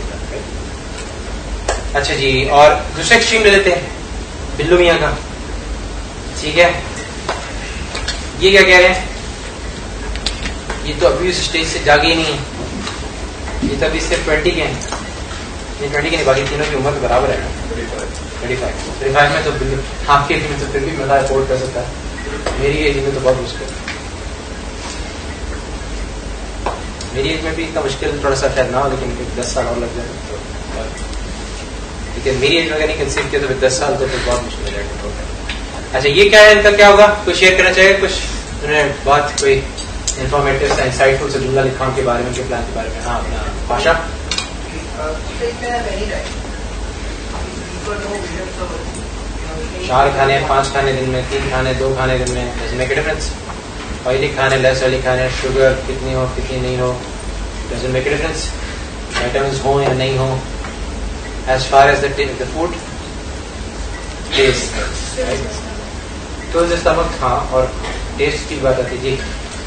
اچھا جی, اور دوسرے ایکسٹریم لے لیتے ہیں بلو میاں کا. ٹھیک ہے, یہ کیا کہہ رہے ہیں, یہ تو ابھی اس اسٹیج سے جاگے ہی نہیں ہے, یہ تو ابھی صرف 20 کے ہیں, 20 کے نہیں, باقی تینوں کی عمر تو برابر ہے نا, 35 میں تو آپ کے ایج میں تو پھر بھی بندہ افورڈ کر سکتا ہے, میری ایج میں تو بہت مشکل ہے. میری ایج میں بھی اتنا مشکل تھوڑا سا شاید نہ ہو, لیکن 10 سال اور لگ جائے تو, لیکن میری ایج میں اگر نہیں کنسیڈ کیا تو 10 سال تو پھر بہت مشکل ہو جائے گا. اچھا, یہ کیا ہے ان کا, کیا ہوگا, کوئی شیئر کرنا چاہیے کچھ انہوں نے بات, کوئی انفارمیٹیو سا انسائٹفل سے جملہ لکھا ان کے بارے میں, ان کے پلان کے بارے میں. ہاں, اپنا بھاشا. 4 کھانے 5 کھانے دن میں, 3 کھانے 2 کھانے دن میں, does it make a difference? آئلی کھانے لیس آئلی کھانے, شوگر کتنی ہو کتنی نہیں ہو, does it make a difference? Vitamins ہوں یا نہیں ہوں. As far as the food taste, right? تو اسٹمک ہاں, اور ٹیسٹ کی بات آتی جی.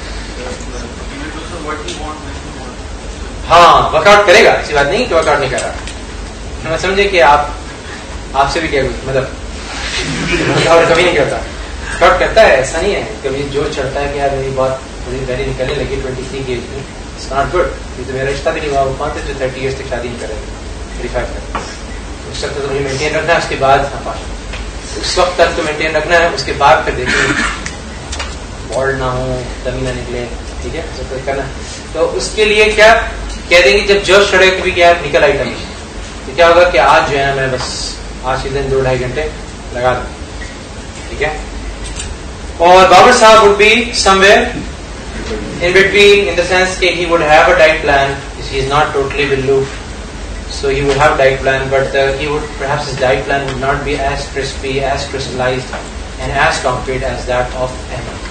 ہاں ورک آؤٹ کرے گا, ایسی بات نہیں کہ ورک آؤٹ نہیں کر رہا. میں سمجھے کہ آپ سے بھی کیا مطلب ورک آؤٹ کبھی نہیں کرتا, ورک آؤٹ کرتا ہے, ایسا نہیں ہے. کبھی جو چڑھتا ہے کہ یار میری بات مجھے ویری نکلنے لگی 23 کی ایج میں, اٹس ناٹ گڈ. یہ تو میرا رشتہ بھی نہیں ہوا. وہ کون تھے جو 30 ایئرس تک شادی نہیں کرے گا, 35 تک. اس وقت تو مجھے مینٹین رکھنا ہے, اس کے بعد اس وقت تک تو مینٹین رکھنا ہے, اس کے بعد پھر دیکھیں بالڈ نہ ہو, کمی نہ نکلے, ٹھیک ہے, سب کرنا. تو اس کے لیے کیا کہہ دیں گے, جب جوش چڑھے کبھی کیا نکل آئٹم, تو کیا ہوگا کہ آج جو ہے نا میں بس آج کے دن 2-2.5 گھنٹے لگا دوں, ٹھیک ہے. اور بابر صاحب would be somewhere in between, in the sense that he would have a diet plan. He is not totally billu, so he would have diet plan, but he would perhaps his diet plan would not be as crispy, as crystallized, and as concrete as that of Ahmed.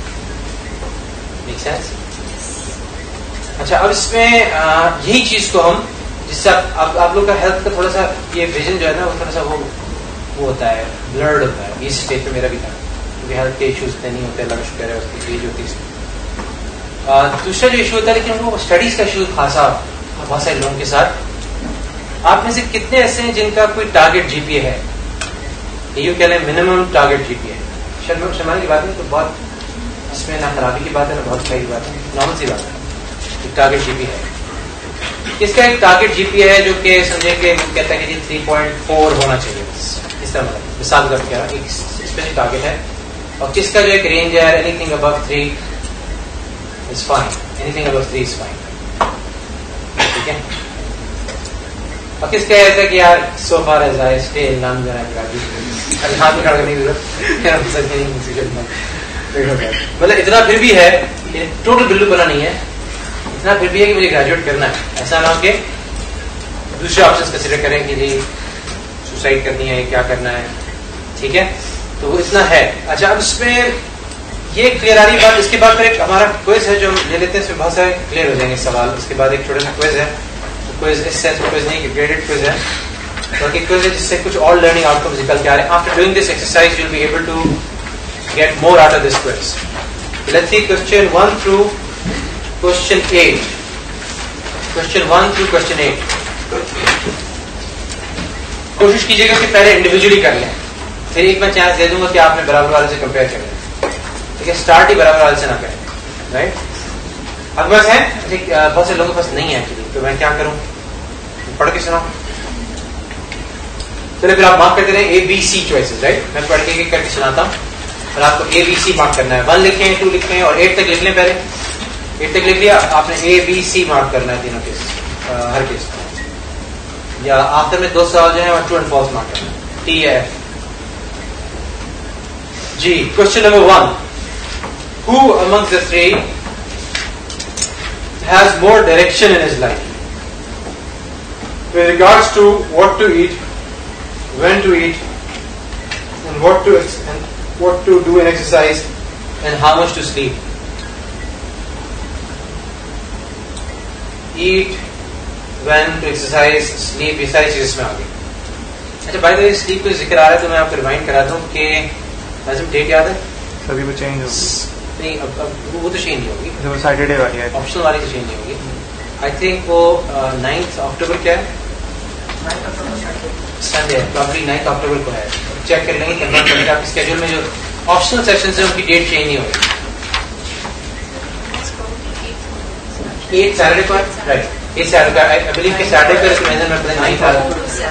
Make sense? اچھا, اب اس میں یہی چیز کو ہم جس سے آپ لوگ کا ہیلتھ کا تھوڑا سا یہ ویژن جو ہے نا وہ تھوڑا سا وہ ہوتا ہے, بلرڈ ہوتا ہے. اس اسٹیج پہ میرا بھی تھا, کیونکہ ہیلتھ کے ایشوز اتنے نہیں ہوتے, اللہ کا شکر ہے, اس کی ایج ہوتی ہے. دوسرا جو ایشو ہوتا ہے, لیکن وہ اسٹڈیز کا ایشو خاصا بہت سارے لوگوں کے ساتھ. آپ میں سے کتنے ایسے ہیں جن کا کوئی ٹارگیٹ جی پی اے ہے, یوں کہہ لیں منیمم ٹارگیٹ جی پی اے. شرمانے کی بات نہیں, تو بہت اس میں نہ خرابی کی بات ہے نہ بہت صحیح کی بات ہے, نارمل سی بات ہے. ٹارگیٹ جی پی ہے, اس کا ایک ٹارگیٹ جی پی ہے جو کہ سمجھے کہ کہتا ہے کہ 3.4 ہونا چاہیے, اس طرح مطلب مثال کر کے ایک اسپیسیفک ٹارگیٹ ہے. اور کس کا جو ایک رینج ہے, anything above 3 is fine, anything above 3 is fine, ٹھیک ہے. اور کس کا ایسا کہ یار so far as I stay in نام جو ہے ہاتھ میں کھڑا کرنے کی ضرورت, مطلب اتنا پھر بھی ہے, ٹوٹل بلو بنا نہیں ہے, اتنا پھر بھی ہے کہ مجھے گریجویٹ کرنا ہے. ایسا نہ ہو کہ دوسرے آپشن کنسیڈر کریں کہ جی سوسائڈ کرنی ہے, کیا کرنا ہے, ٹھیک ہے. تو وہ اتنا ہے. اچھا, اب اس میں یہ کلیئر آ رہی بات. اس کے بعد پھر ایک ہمارا کوئز ہے جو ہم لے لیتے ہیں, اس میں بہت سارے کلیئر ہو جائیں گے سوال. اس کے بعد ایک چھوٹا سا کوئز ہے, کوئز اس سینس میں کوئز نہیں کہ گریڈڈ کوئز ہے, بلکہ کوئز ہے جس سے کچھ اور لرننگ آؤٹ کمز نکل کے آ رہے ہیں. After doing this exercise you will be able to get more out of this quiz. Let's see question 1 through question 8. Question 1 through question 8. کوشش کیجیے گا کہ پہلے انڈیویجلی کر لیں, پھر ایک میں چانس دے دوں گا کہ آپ نے برابر والے سے کمپیئر کر لیں, ٹھیک ہے. اسٹارٹ ہی برابر والے سے نہ کریں, رائٹ. اب بس ہے بہت سے لوگوں کے پاس نہیں ہے ایکچولی, تو میں کیا کروں, پڑھ کے سنا. چلے پھر آپ مارک کرتے رہیں ABC چوائسز, رائٹ. میں پڑھ کے کر کے سناتا ہوں, پھر آپ کو ABC مارک کرنا ہے. 1 لکھیں, 2 لکھیں, اور 8 تک لکھ لیں. پہلے 8 تک لکھ لیا, آپ نے ABC مارک کرنا ہے تینوں کیس, ہر کیس. یا آخر میں 2 سوال جو ہیں ٹرو اینڈ فالس مارک کرنا ہے, T یا F. جی, question number 1. Who amongst the 3 has more direction in his life with regards to what to eat, when to eat, and what to do in exercise, and how much to sleep? Eat, when to exercise, sleep, یہ ساری چیز اس میں آ گئی. اچھا, بائی دا وے سلیپ کا ذکر آ رہا ہے تو میں آپ کو ریمائنڈ کرا دوں کہ لازم ڈیٹ یاد ہے. ابھی وہ چینج ہوگی نہیں, اب وہ تو چینج نہیں ہوگی, وہ سیٹرڈے والی ہے, آپشنل والی تو چینج نہیں ہوگی. آئی تھنک وہ 9 اکتوبر کیا ہے, سنڈے ہے, پرابلی 9 اکتوبر کو ہے. چیک کر لیں گے, کنفرم کریں گے. آپ کے اسکیڈول میں جو آپشنل سیکشنز ہیں ان کی ڈیٹ چینج نہیں ہوگی. 8 سیٹرڈے کو ہے, رائٹ. 8 سیٹرڈے کا, آئی بلیو کہ سیٹرڈے کا ریکمینڈ میں پتہ نہیں تھا.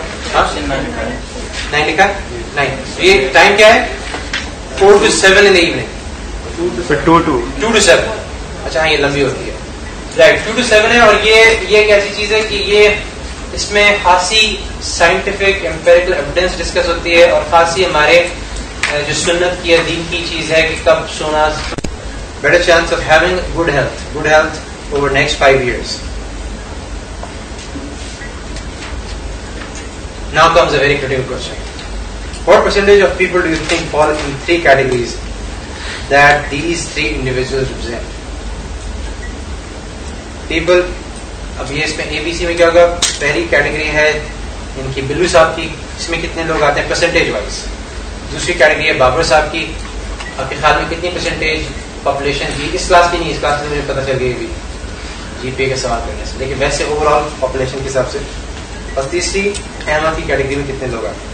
9 لکھا, 9. یہ ٹائم کیا ہے, 4 to 7 in the evening. 2 to 7. اچھا, ہاں یہ لمبی ہوتی ہے, رائٹ. 2 to 7 ہے. اور یہ ایک ایسی چیز ہے کہ یہ اس میں خاصی سائنٹیفک امپیریکل ایویڈنس ڈسکس ہوتی ہے, اور خاصی ہمارے جو سنت کی دین کی چیز ہے کہ کب سونا, better chance of having good health over next 5 years. Now comes a very critical question. What percentage of people do you think fall in 3 categories that these 3 individuals represent? People, اب یہ اس میں اے بی سی میں کیا ہوگا؟ پہلی کیٹیگری ہے ان کی بلو صاحب کی، اس میں کتنے لوگ آتے ہیں پرسنٹیج وائز. دوسری کیٹیگری ہے بابر صاحب کی، آپ کے خیال میں کتنی پرسنٹیج پاپولیشن کی؟ اس کلاس کی نہیں، اس کلاس میں مجھے پتہ چل گئی جی پی کا سوال کرنے سے، لیکن ویسے اوور آل پاپولیشن کے حساب سے. اور تیسری احمد کی کیٹیگری میں کتنے لوگ آتے ہیں؟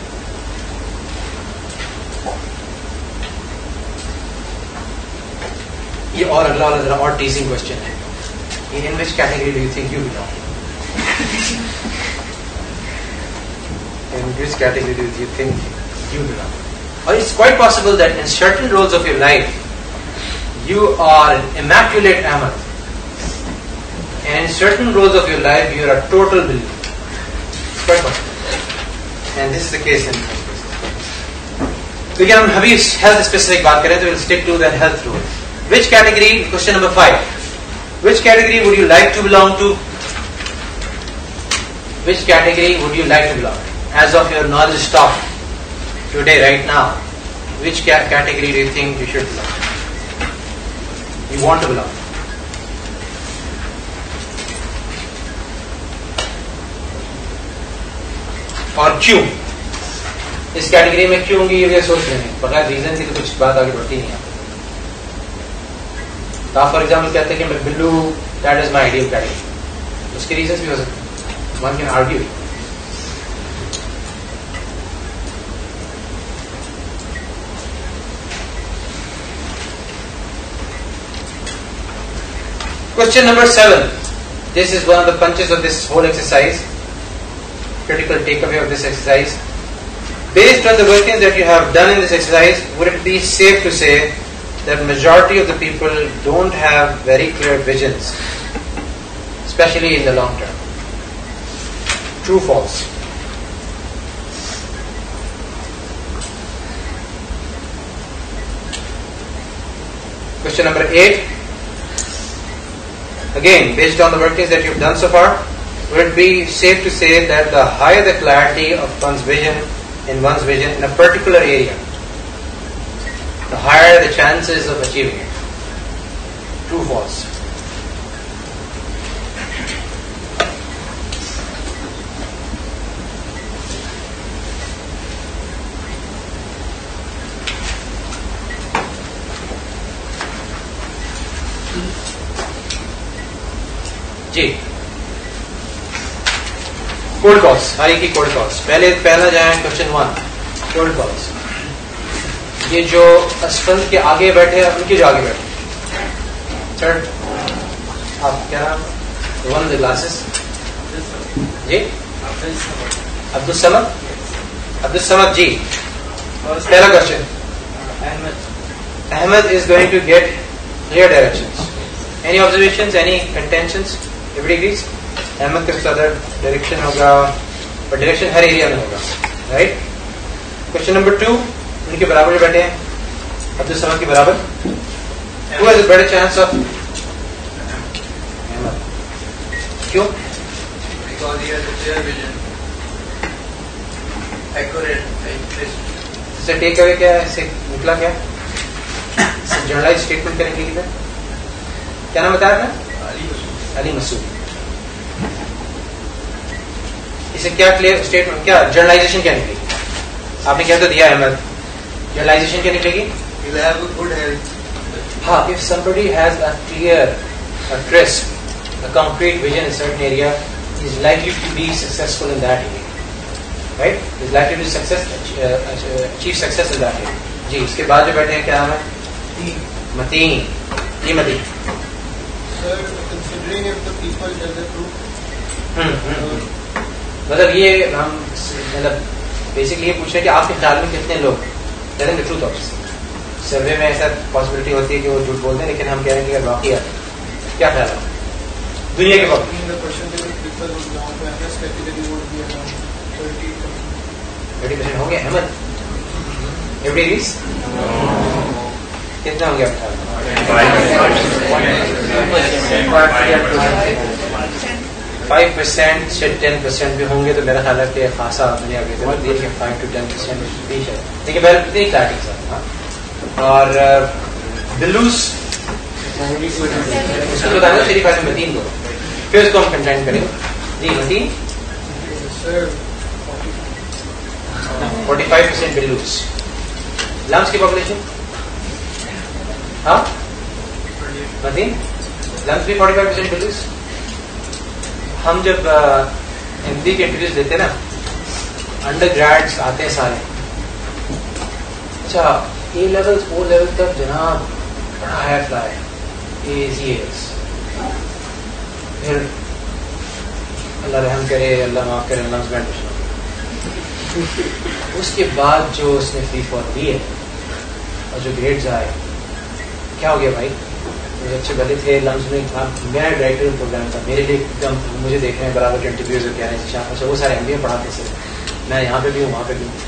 یہ اور اگلا والا ذرا اور ٹیزنگ کوشچن ہے. In which category do you think you belong? In which category do you think you belong? Or it's quite possible that in certain roles of your life, you are an immaculate Ahmad. And in certain roles of your life, you are a total believer. It's quite possible. And this is the case in most cases. So again, hum health specific baat kare, so we'll stick to that health rule. Which category? Question number 5. Which category would you like to belong to? Which category would you like to belong to? As of your knowledge stop today, right now, which category do you think you should belong to? You want to belong to? اور کیوں؟ اس کیٹیگری میں کیوں گی یہ سوچ رہے ہیں، بغیر ریزن کی تو کچھ بات آگے بڑھتی نہیں ہے. آپ فار ایگزامپل کہتے ہیں کہ میں believe that is my ideal category, اس کے ریزنس بھی ہو سکتے ہیں. One can argue. Question number 7. This is one of the punches of this whole exercise. Critical takeaway of this exercise. Based on the workings that you have done in this exercise, would it be safe to say that majority of the people don't have very clear visions, especially in the long term? True, false? Question number 8. Again, based on the workings that you've done so far, would it be safe to say that the higher the clarity of one's vision in a particular area, the higher the chances of achieving it? True, false? جی کوڈ کالس، ہر ایک کی کوڈ کالس. پہلا جائیں کوشچن 1 کوڈ کالس. یہ جو اسفل کے آگے بیٹھے ہیں ان کے جو آگے بیٹھے سر، آپ کیا نام؟ One of the glasses. جی عبدالصمد جی. پہلا question, Ahmed is going to get clear directions. Any observations, any contentions? Every agrees Ahmed کا صدر ڈائریکشن ہوگا، اور ڈائریکشن ہر ایریا میں ہوگا، رائٹ. کوشچن نمبر 2 ان کے برابر جو بیٹھے ہیں عبدالصمد کے برابر. Who has a better chance of Ahmad? کیوں؟ Because he has a clear vision, accurate, اس سے ٹیک اوے کیا ہے، اس سے نکلا کیا؟ جنرلائز اسٹیٹمنٹ کریں گے کدھر؟ کیا نام بتایا تھا؟ علی مسعود. اسے کیا کلیئر اسٹیٹمنٹ، کیا جرنلائزیشن کیا نکلے گی؟ آپ نے کیا تو دیا احمد، جرنلائزیشن کیا نکلے گی؟ he'll have a good health. ہاں، if somebody has a clear, a crisp, a concrete vision in a certain area, he is likely to be successful in that area, right? He is likely to achieve success in that area. جی اس کے بعد جو بیٹھے ہیں کیا نام ہے؟ متین. جی متین. Sir, considering if the people tell the truth. مطلب یہ ہم مطلب بیسکلی یہ پوچھیں کہ آپ کے خیال میں کتنے لوگ telling the truth office. Survey میں ایسا پاسبلٹی ہوتی ہے کہ وہ جھوٹ بولتے ہیں، لیکن ہم کہہ رہے ہیں کہ اگر واقعی ہے کیا خیال ہے دنیا کے وقت؟ 30% ہوں گے احمد؟ ایوریز کتنا ہوں گے آپ خیال میں؟ 5% سے 10% بھی ہوں گے تو میرا خیال ہے کہ خاصا میں آگے 5 to 10% بھی ہے. دیکھیے پہلے اتنی کلیئرٹی سر. اور بلوز اس کو بتانا شریف آدمی متین کو, پھر اس کو ہم کنٹینٹ کریں گے. جی متین 45% بلوز. لمس کی پاپولیشن ہاں متین لمس بھی 45% بلوز. ہم جب ایم ڈی کے انٹرویوز دیتے نا انڈر گریڈس آتے ہیں سارے, اچھا اے لیول او لیول تک جناب بڑا ہائی فلائی پھر اللہ رحم کرے اللہ معاف کرے اناؤنسمنٹ. اس کے بعد جو اس نے فری فال دی ہے اور جو گریڈز آئے کیا ہو گیا بھائی. اچھے بھلے تھے لمس میں میرا ڈائریکٹر پروگرام تھا میرے لیے ایک دم مجھے دیکھ رہے ہیں برابر کے انٹرویوز کہہ رہے ہیں اچھا وہ سارے ایم بی اے پڑھاتے تھے میں یہاں پہ بھی ہوں وہاں پہ بھی ہوں.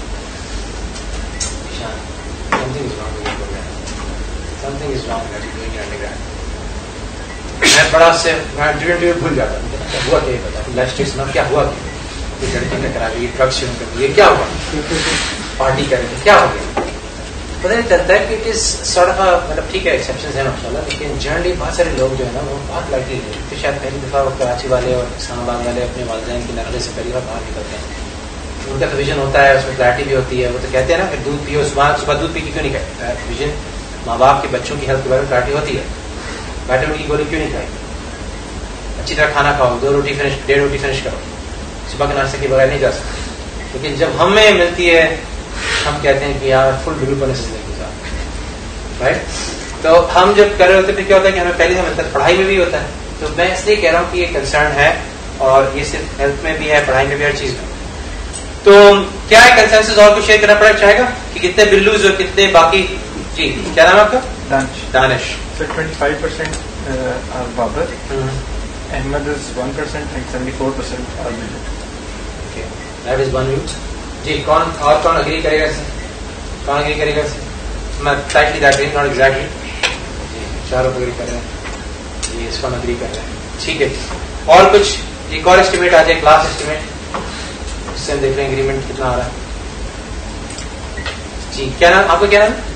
Something is wrong. میں بڑا سے میں بھول جاتا ہوں ہوا کیا پتا لاسٹ میں کیا ہوا کیا ٹکرا گئی ڈرگس شروع کر دیے کیا ہوا پارٹی کریں گے کیا ہو گیا پتہ نہیں چلتا ہے کہ اٹ از سارٹ آف مطلب ٹھیک ہے ایکسیپشنز ہیں ماشاء اللہ لیکن جنرلی بہت سارے لوگ جو ہے نا وہ بہت لائٹلی لیتے ہیں. شاید پہلی دفعہ وہ کراچی والے اور اسلام آباد والے اپنے والدین کے نقلے سے پہلی بار باہر نکلتے ہیں. ان کا تو ویژن ہوتا ہے اس میں کلیئرٹی بھی ہوتی ہے. وہ تو کہتے ہیں نا کہ دودھ پیو صبح دودھ پی کے کیوں نہیں کھائے ویژن ماں باپ کے بچوں کی ہیلتھ کے بارے میں کلیئرٹی ہوتی ہے. وائٹامن کی گولی کیوں نہیں کھائے اچھی طرح کھانا کھاؤ 2 روٹی فنش 1.5 روٹی فنش کرو صبح کے ناشتے کے بغیر نہیں جا سکتے. لیکن جب ہمیں ملتی ہے ہم کہتے ہیں کہ یار فل بلو بنس لے کے جاؤ رائٹ. تو ہم جب کر رہے ہوتے پھر کیا ہوتا ہے کہ ہمیں پہلے سے ملتا ہے پڑھائی میں بھی ہوتا ہے. تو میں اس لیے کہہ رہا ہوں کہ یہ کنسرن ہے اور یہ صرف ہیلتھ میں بھی ہے پڑھائی میں بھی ہر چیز میں. تو کیا ہے کنسنسس اور کچھ شیئر کرنا پڑا چاہے گا کہ کتنے بلوز اور کتنے باقی. جی کیا نام ہے آپ کا؟ دانش. 25% Babar. Ahmed is 1% and 74% are Bilal. Okay, that is one view. جی کون اور کون اگری کرے گا اس سے؟ کون اگری کرے گا اس سے؟ میں slightly that is not exactly. جی چاروں اگری کر رہے ہیں. جی اس کو اگری کر رہے ہیں. ٹھیک ہے. اور کچھ ایک اور اسٹیمیٹ آ جائے کلاس اسٹیمیٹ اس سے ہم دیکھ رہے ہیں اگریمنٹ کتنا آ رہا ہے. جی کیا نام آپ کا کیا نام ہے؟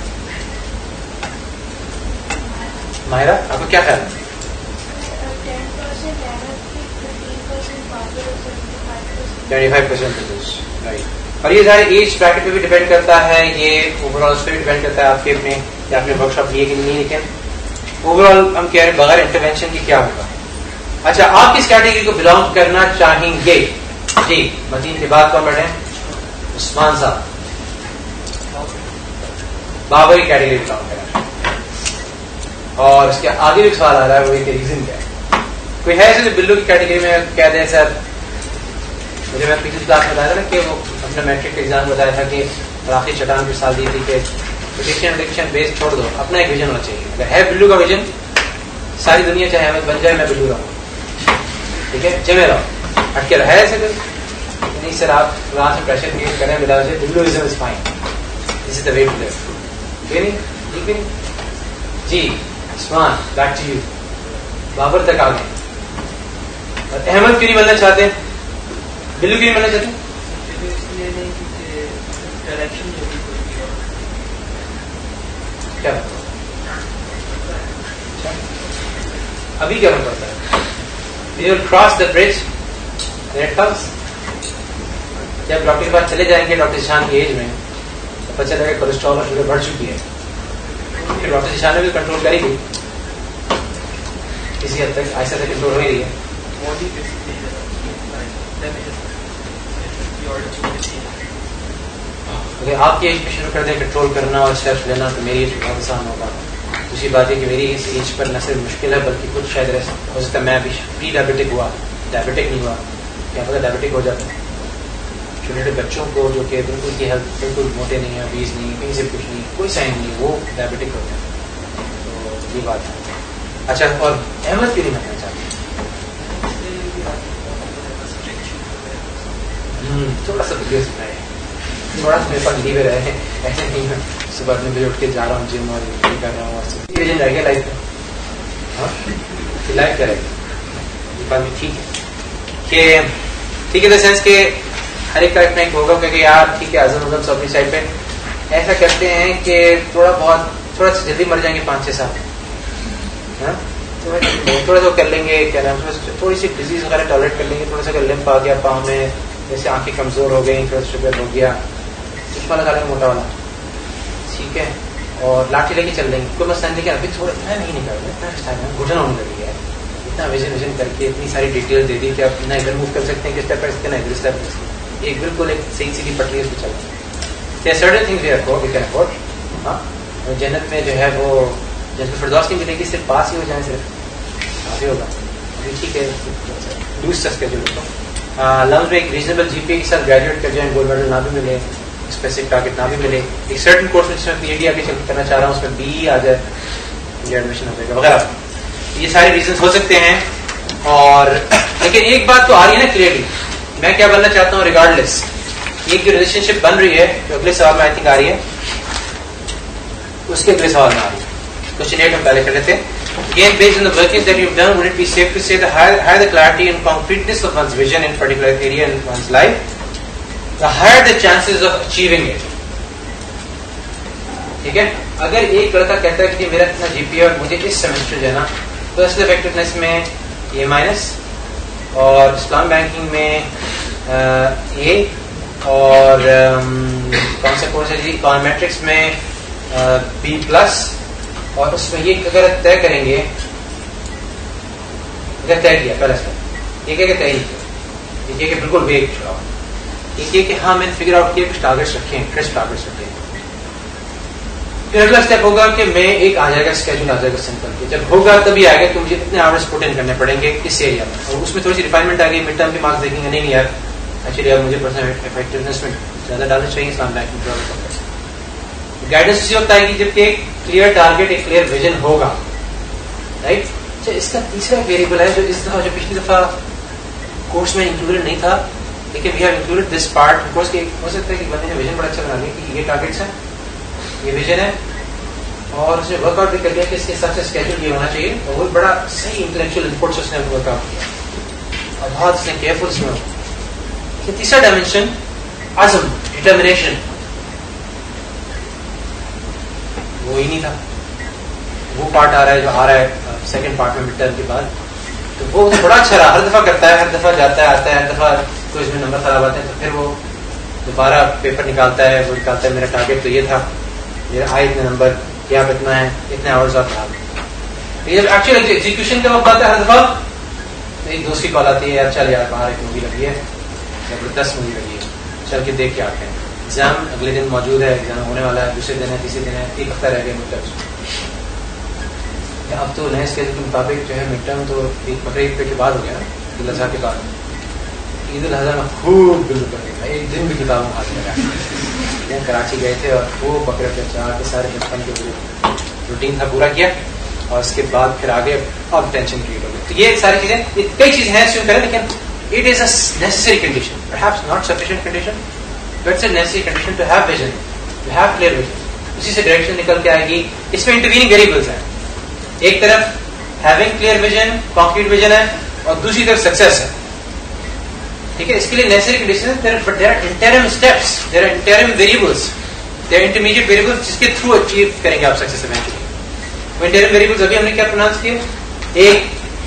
ماہرہ آپ کو کیا خیال ہے؟ 25% اور یہ سارے ایج بریکٹ پہ بھی ڈیپینڈ کرتا ہے. یہ اوور آل اس پہ بھی ڈیپینڈ کرتا ہے آپ کے اپنے یا آپ نے ورک شاپ لیے کہ نہیں. لیکن اوور آل ہم کہہ رہے ہیں بغیر انٹروینشن کی کیا ہوگا. اچھا آپ کس کیٹیگری کو بلانگ کرنا چاہیں گے؟ جی متین کے بعد کون بیٹھے ہیں؟ عثمان صاحب. بابری کیٹیگری بلانگ کرنا. اور اس کے آگے بھی سوال آ رہا ہے وہ ایک ریزن کیا ہے. کوئی ہے ایسے بلو کی کیٹیگری میں کہہ دیں سر مجھے میں پچھلی کلاس میں بتایا تھا نا کہ وہ اپنا میٹرک کا ایگزام بتایا تھا کہ آخری چٹان کی سال دی تھی کہ پروڈکشن بیس چھوڑ دو اپنا ایک ویژن ہونا چاہیے. اگر ہے بلو کا ویژن ساری دنیا چاہے ہمیں بن جائے میں بلو رہوں ٹھیک ہے جمے رہو ہٹ کے ہے ایسے نہیں سر آپ وہاں سے پریشر کریٹ کریں بلا وجہ بلوازم is fine this is the way to leave ٹھیک ہے. جی Usman back to you. Babar تک آ گئے. احمد کیوں نہیں بننا چاہتے؟ بلو کیوں نہیں بننا چاہتے؟ کیا ابھی کیا ہونا پڑتا ہے؟ You will cross the bridge نیٹ کمس. جب ڈاکٹر کے پاس چلے جائیں گے ڈاکٹر شان کی ایج میں تو پتہ چلے گا کولیسٹرول اور شوگر بڑھ چکی ہے. ڈاکٹر شان نے بھی کنٹرول کری گئی کسی حد تک ایسا سے کنٹرول ہو ہی رہی ہے. اگر آپ کی ایج میں شروع کر دیں کنٹرول کرنا اور اسٹیپس لینا تو میری ایج بہت آسان ہوگا. دوسری بات ہے کہ میری اس ایج پر نہ صرف مشکل ہے بلکہ کچھ شاید ہو سکتا ہے میں ابھی پری ڈائبٹک ہوا ڈائبٹک نہیں ہوا کیا پتا ڈائبٹک ہو جاتا ہے. چھوٹے چھوٹے بچوں کو جو کہ بالکل کی ہیلتھ بالکل موٹے نہیں ہیں بیس نہیں کہیں سے کچھ نہیں کوئی سائن نہیں وہ ڈائبٹک ہوتے ہیں. تو یہ بات ہے. اچھا اور احمد کیوں نہیں بننا چاہتے؟ تھوڑا سا ویڈیو سنائے تھوڑا سا میرے پاس لیور ہے ایسے نہیں ہے صبح میں بھی اٹھ کے جا رہا ہوں جم اور یہ کر رہا ہوں اور ویژن رہ گیا لائف میں. ہاں لائف کیا رہے گی یہ بات بھی ٹھیک ہے کہ ٹھیک ہے سینس کہ ہر ایک کا اپنا ایک ہوگا کہ یار ٹھیک ہے اعظم اعظم سب اپنی سائڈ پہ ایسا کرتے ہیں کہ تھوڑا سا جلدی مر جائیں گے 5-6 سال, تھوڑا سا کر لیں گے, کیا نام تھوڑی سی ڈیزیز وغیرہ ٹالریٹ کر لیں گے, تھوڑا سا اگر لمپ آ گیا پاؤں میں, جیسے آنکھیں کمزور ہو گئی, تھوڑا شوگر ہو گیا, چشمہ لگا لیں موٹا والا, ٹھیک ہے, اور لاٹھی لے کے چل لیں گے, کوئی مسئلہ نہیں. لیکن ابھی تھوڑا اتنا نہیں نکل رہا, اتنا گھٹن ہونے لگی ہے, اتنا ویژن کر کے اتنی ساری ڈیٹیل دے دی کہ آپ نہ ادھر موو کر سکتے ہیں کہ اسٹیپ پر نہ ادھر اسٹیپ پر, ایک بالکل ایک صحیح سیدھی پٹری اس پہ چلتی ہے. Certain things we afford, we can afford. ہاں, جنت میں جو ہے وہ جنت فردوس نہیں ملے گی, صرف پاس ہی ہو جائیں, صرف کافی ہوگا. ابھی ٹھیک ہے, لوز سا اسکیجول ہوگا. لمز میں ایک ریزنیبل جی پی کے ساتھ گریجویٹ کر جائیں, گولڈ میڈل نہ بھی ملے, اسپیسیفک ٹارگیٹ نہ بھی ملے, ایک سرٹن کورس میں جس میں پی ایچ ڈی آگے کرنا چاہ رہا ہوں اس میں بی آ جائے, مجھے ایڈمیشن ہو جائے گا وغیرہ. یہ سارے ریزنس ہو سکتے ہیں. اور لیکن ایک بات تو آ رہی ہے نا کلیئرلی, میں کیا بننا چاہتا ہوں ریگارڈ لیس. یہ جو ریلیشن شپ بن رہی ہے جو اگلے سوال میں آئی تھنک آ رہی ہے, اس کے اگلے سوال میں آ رہی ہے. کوشچن 8 ہم پہلے کر لیتے ہیں. Again, based on the workings that you've done, would it be safe to say the higher the clarity and concreteness of one's vision in a particular area in one's life, the higher the chances of achieving it? ٹھیک ہے, اگر ایک لڑکا کہتا ہے کہ میرا اتنا جی پی ہے اور مجھے اس سیمسٹر جو ہے نا تو اس افیکٹونیس میں اے مائنس, اور اسلام بینکنگ میں اے, اور کون سا کورس ہے جی اکانومیٹرکس میں بی پلس, اور اس میں یہ اگر طے کریں گے, اگر طے کیا پہلے یہ کہ طے ہی کیا, یہ کہ بالکل ویگ چھوڑا, یہ کہ ہاں میں نے فگر آؤٹ کیا کچھ ٹارگیٹس رکھے ہیں, کرسپ ٹارگیٹس رکھے ہیں. پھر اگلا اسٹیپ ہوگا کہ میں ایک آ جائے گا اسکیجول آ جائے گا سمپل کے, جب ہوگا تبھی آئے گا کہ مجھے اتنے آورس پٹ ان کرنے پڑیں گے اس ایریا میں, اور اس میں تھوڑی سی ریفائنمنٹ آ گئی. مڈ ٹرم کے مارکس دیکھیں گے, نہیں یار ایکچولی اب مجھے پرسنل افیکٹونیس میں زیادہ ڈالنا چاہیے اسلام بینکنگ پروگرام. گائیڈنس اسی وقت آئے گی جب کہ ایک کلیئر ٹارگیٹ, ایک کلیئر ویژن ہوگا, رائٹ. اچھا, اس کا تیسرا ویریبل ہے جو اس دفعہ جو پچھلی دفعہ کورس میں انکلوڈیڈ نہیں تھا, لیکن we have included this part because کہ ہو سکتا ہے کہ بندے نے ویژن بڑا اچھا بنا لیا کہ یہ ٹارگیٹس ہیں, یہ ویژن ہے, اور اس نے ورک آؤٹ بھی کر لیا کہ اس کے حساب سے اسکیجول یہ ہونا چاہیے, اور وہ بڑا صحیح انٹلیکچوئل انپوٹس اس نے ورک آؤٹ کیا, اور بہت اس نے کیئرفل اس میں. تیسرا ڈائمینشن عزم, ڈٹرمنیشن, وہ ہی نہیں تھا. وہ پارٹ آ رہا ہے جو آ رہا ہے سیکنڈ پارٹ میں مڈ ٹرم کے بعد, تو وہ بڑا اچھا رہا. ہر دفعہ کرتا ہے, ہر دفعہ جاتا ہے آتا ہے, ہر دفعہ کوئی اس میں نمبر خراب آتے ہیں تو پھر وہ دوبارہ پیپر نکالتا ہے, وہ نکالتا ہے میرا ٹارگیٹ تو یہ تھا, میرا آئے اتنے نمبر, کیا اتنا ہے, اتنے آورز آپ خراب. جب ایکچوئل ایگزیکیوشن کا وقت آتا ہے ہر دفعہ ایک دوسری کال آتی ہے, یار چل یار باہر ایک مووی لگی ہے, زبردست مووی لگی ہے, چل کے دیکھ کے آتے ہیں. ایگزام اگلے دن موجود ہے, ایگزام ہونے والا ہے, دوسرے دن ہے, تیسرے دن ہے, ایک ہفتہ رہ گیا مڈ ٹرم. اب تو نئے اسکیجول کے مطابق جو ہے مڈ ٹرم تو بقرعید کے بعد ہو گیا نا, عید الاضحیٰ کے بعد. عید الاضحیٰ میں خوب دل کر کے ایک دن بھی کتاب میں ہاتھ لگا. کراچی گئے تھے اور وہ بکرے پہ چاہ کے سارے بچپن کے روٹین تھا پورا کیا, اور اس کے بعد پھر آگے اب ٹینشن کریٹ ہو گئی. تو یہ ساری چیزیں, کئی چیزیں ہیں اسیوم کریں, لیکن it is a necessary condition, perhaps not sufficient condition, but it's a necessary condition to have vision, to have clear vision. اسی سے ڈائریکشن نکل کے آئے گی. اس میں انٹرویننگ ویریبلس ہیں, ایک طرف having clear vision, concrete vision ہے, اور دوسری طرف سکسیس ہے. ٹھیک ہے, اس کے لیے necessary condition, but there are interim steps, there are interim variables, there are intermediate variables جس کے تھرو اچیو کریں گے آپ سکسیس ایونچولی. وہ انٹرم ویریبلس ابھی ہم نے کیا پروناؤنس کیے, ایک